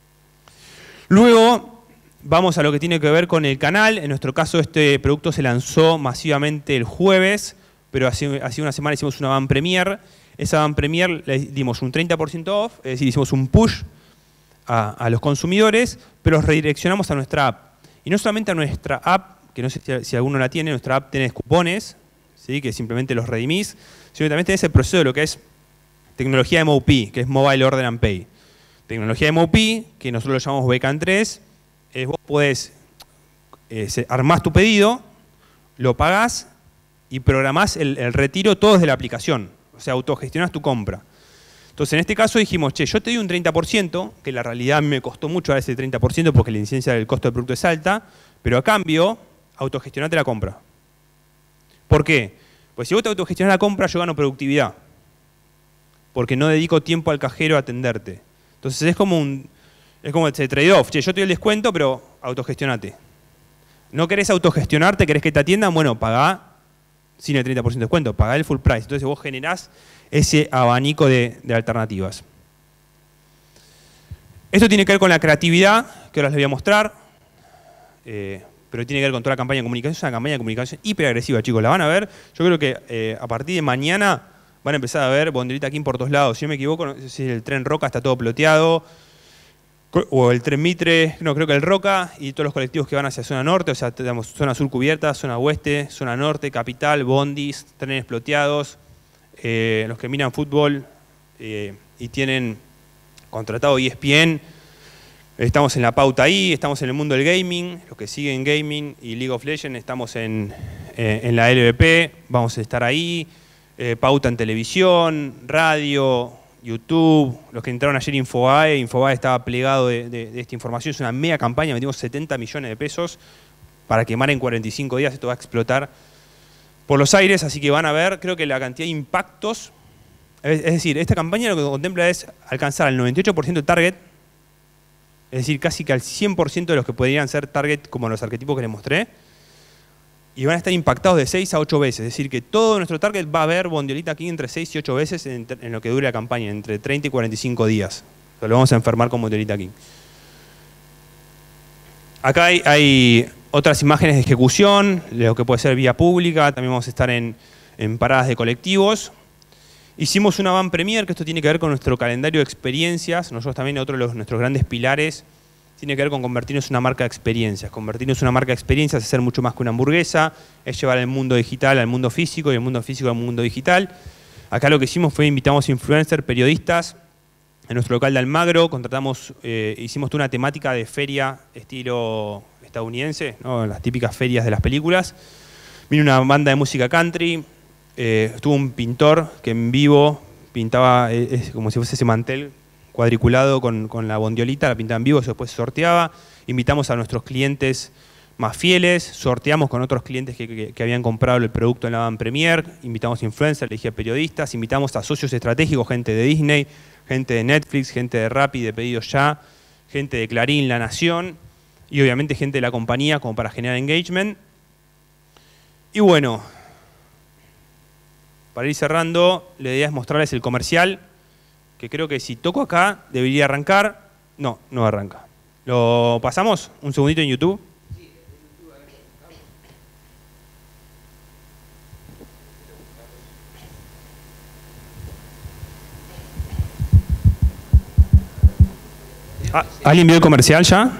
Luego, vamos a lo que tiene que ver con el canal. En nuestro caso, este producto se lanzó masivamente el jueves, pero hace, hace una semana hicimos una van premier. Esa van premier le dimos un treinta por ciento off, es decir, hicimos un push a, a los consumidores, pero los redireccionamos a nuestra app. Y no solamente a nuestra app, que no sé si, si alguno la tiene, nuestra app tiene cupones, ¿sí? Que simplemente los redimís, sino que también tenés el proceso de lo que es tecnología M O P, que es Mobile Order and Pay. Tecnología M O P, que nosotros lo llamamos B C A N tres, es vos podés, eh, armás tu pedido, lo pagás y programás el, el retiro todo desde la aplicación. O sea, autogestionás tu compra. Entonces, en este caso dijimos, che, yo te doy un treinta por ciento, que la realidad me costó mucho dar ese treinta por ciento porque la incidencia del costo del producto es alta, pero a cambio, autogestionate la compra. ¿Por qué? Pues si vos te autogestionás la compra, yo gano productividad. Porque no dedico tiempo al cajero a atenderte. Entonces es como un es como ese trade-off. Che, yo te doy el descuento, pero autogestionate. ¿No querés autogestionarte? ¿Querés que te atiendan? Bueno, pagá sin el treinta por ciento de descuento, pagá el full price. Entonces vos generás ese abanico de, de alternativas. Esto tiene que ver con la creatividad, que ahora les voy a mostrar, eh, pero tiene que ver con toda la campaña de comunicación. Es una campaña de comunicación hiperagresiva, chicos. La van a ver. Yo creo que eh, a partir de mañana van a empezar a ver Bondiolita King por todos lados. Si no me equivoco, no sé si el tren Roca está todo ploteado, o el tren Mitre, no, creo que el Roca, y todos los colectivos que van hacia zona norte, o sea, tenemos zona sur cubierta, zona oeste, zona norte, capital, bondis, trenes ploteados, eh, los que miran fútbol eh, y tienen contratado E S P N, estamos en la pauta ahí, estamos en el mundo del gaming, los que siguen gaming y League of Legends, estamos en, eh, en la L V P, vamos a estar ahí, eh, pauta en televisión, radio, YouTube, los que entraron ayer Infobae, Infobae estaba plegado de, de, de esta información, es una mega campaña, metimos setenta millones de pesos para quemar en cuarenta y cinco días, esto va a explotar por los aires, así que van a ver, creo que la cantidad de impactos, es, es decir, esta campaña lo que contempla es alcanzar al noventa y ocho por ciento de target, es decir, casi que al cien por ciento de los que podrían ser target como los arquetipos que les mostré, y van a estar impactados de seis a ocho veces. Es decir, que todo nuestro target va a ver Bondiolita King entre seis y ocho veces en, en lo que dure la campaña, entre treinta y cuarenta y cinco días. Lo vamos a enfermar con Bondiolita King. Acá hay, hay otras imágenes de ejecución, de lo que puede ser vía pública. También vamos a estar en, en paradas de colectivos. Hicimos una van premier, que esto tiene que ver con nuestro calendario de experiencias. Nosotros también, otro de los, nuestros grandes pilares, tiene que ver con convertirnos en una marca de experiencias. Convertirnos en una marca de experiencias es hacer mucho más que una hamburguesa, es llevar el mundo digital al mundo físico y el mundo físico al mundo digital. Acá lo que hicimos fue invitamos influencers, periodistas, en nuestro local de Almagro, contratamos, eh, hicimos toda una temática de feria estilo estadounidense, ¿no? Las típicas ferias de las películas. Vino una banda de música country, eh, estuvo un pintor que en vivo pintaba, eh, es como si fuese ese mantel cuadriculado con, con la bondiolita, la pintaba en vivo, eso después se sorteaba. Invitamos a nuestros clientes más fieles, sorteamos con otros clientes que, que, que habían comprado el producto en la van premier, invitamos influencers, elegí a periodistas, invitamos a socios estratégicos, gente de Disney, gente de Netflix, gente de Rappi, de Pedidos Ya, gente de Clarín, La Nación y obviamente gente de la compañía como para generar engagement. Y bueno, para ir cerrando, la idea es mostrarles el comercial, que creo que si toco acá debería arrancar. No, no arranca. ¿Lo pasamos? Un segundito en YouTube. Ah, ¿alguien vio el comercial ya?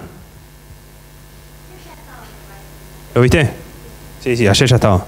¿Lo viste? Sí, sí, ayer ya estaba.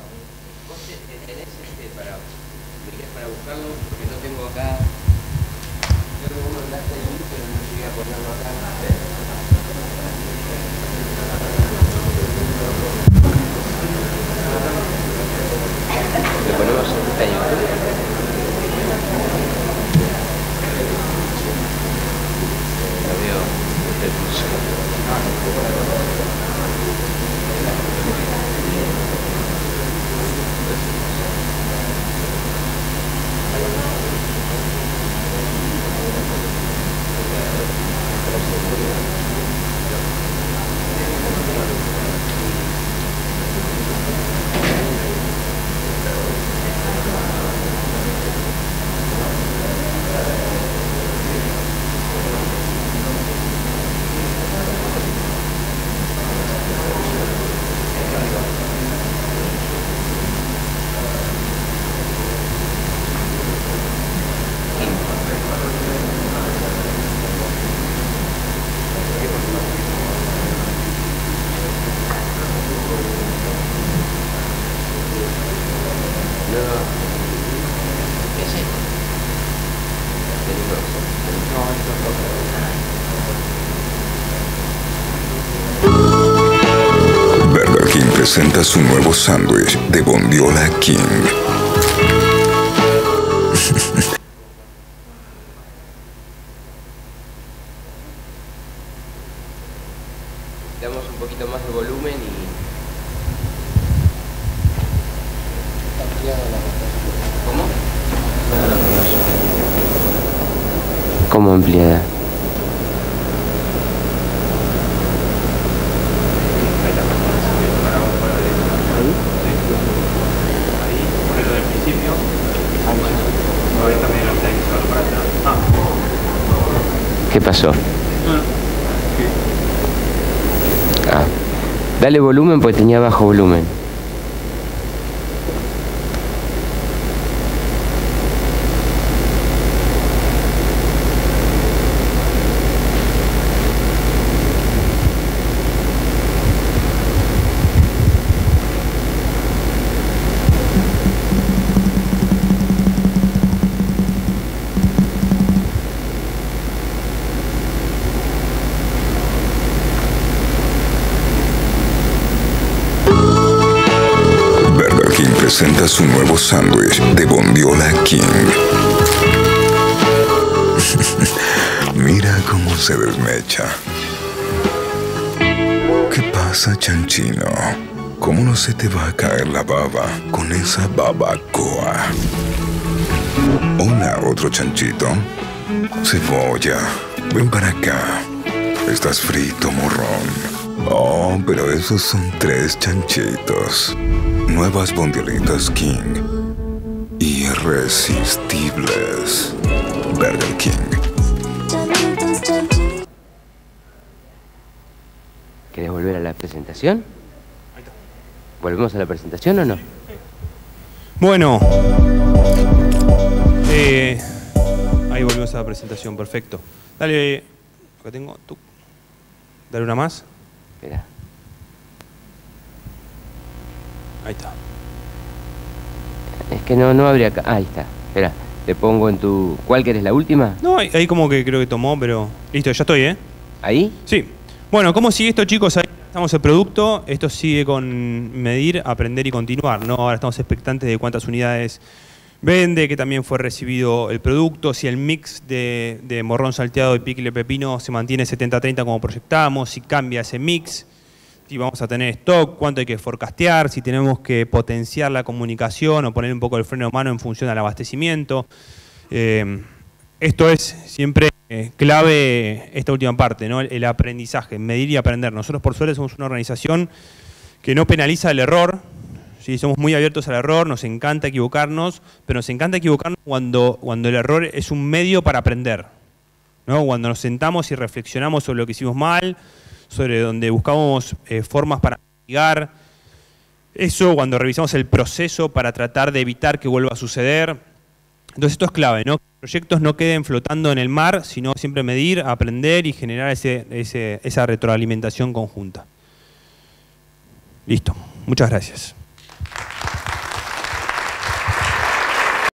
Burger King presenta su nuevo sándwich de Bondiola King. Damos un poquito más de volumen y... ¿Cómo? ¿Cómo ampliada? ¿Qué pasó? Ah, dale volumen porque tenía bajo volumen. presenta su nuevo sándwich de Bondiola King. Mira cómo se desmecha. ¿Qué pasa, chanchino? ¿Cómo no se te va a caer la baba con esa babacoa? Hola, otro chanchito. Cebolla, ven para acá. Estás frito, morrón. Oh, pero esos son tres chanchitos. Nuevas bondiolitas King. Irresistibles. Burger King. ¿Querés volver a la presentación? ¿Volvemos a la presentación o no? Bueno. Eh, ahí volvemos a la presentación, perfecto. Dale, acá tengo, tú. Dale una más. Espera. Ahí está. Es que no, no habría acá. Ah, ahí está. Espera, te pongo en tu... ¿Cuál querés, la última? No, ahí, ahí como que creo que tomó, pero... Listo, ya estoy, ¿eh? ¿Ahí? Sí. Bueno, ¿cómo sigue esto, chicos? Ahí estamos el producto. Esto sigue con medir, aprender y continuar, ¿no? Ahora estamos expectantes de cuántas unidades vende, que también fue recibido el producto, si el mix de, de morrón salteado y picle pepino se mantiene setenta treinta como proyectamos, si cambia ese mix, si vamos a tener stock, cuánto hay que forecastear, si tenemos que potenciar la comunicación o poner un poco el freno de mano en función al abastecimiento. Eh, esto es siempre eh, clave, esta última parte, ¿no? El, el aprendizaje, medir y aprender. Nosotros, por suerte, somos una organización que no penaliza el error. Sí, somos muy abiertos al error, nos encanta equivocarnos, pero nos encanta equivocarnos cuando, cuando el error es un medio para aprender, ¿no? Cuando nos sentamos y reflexionamos sobre lo que hicimos mal, sobre donde buscamos eh, formas para mitigar eso, cuando revisamos el proceso para tratar de evitar que vuelva a suceder. Entonces esto es clave, ¿no? Que los proyectos no queden flotando en el mar, sino siempre medir, aprender y generar ese, ese, esa retroalimentación conjunta. Listo. Muchas gracias.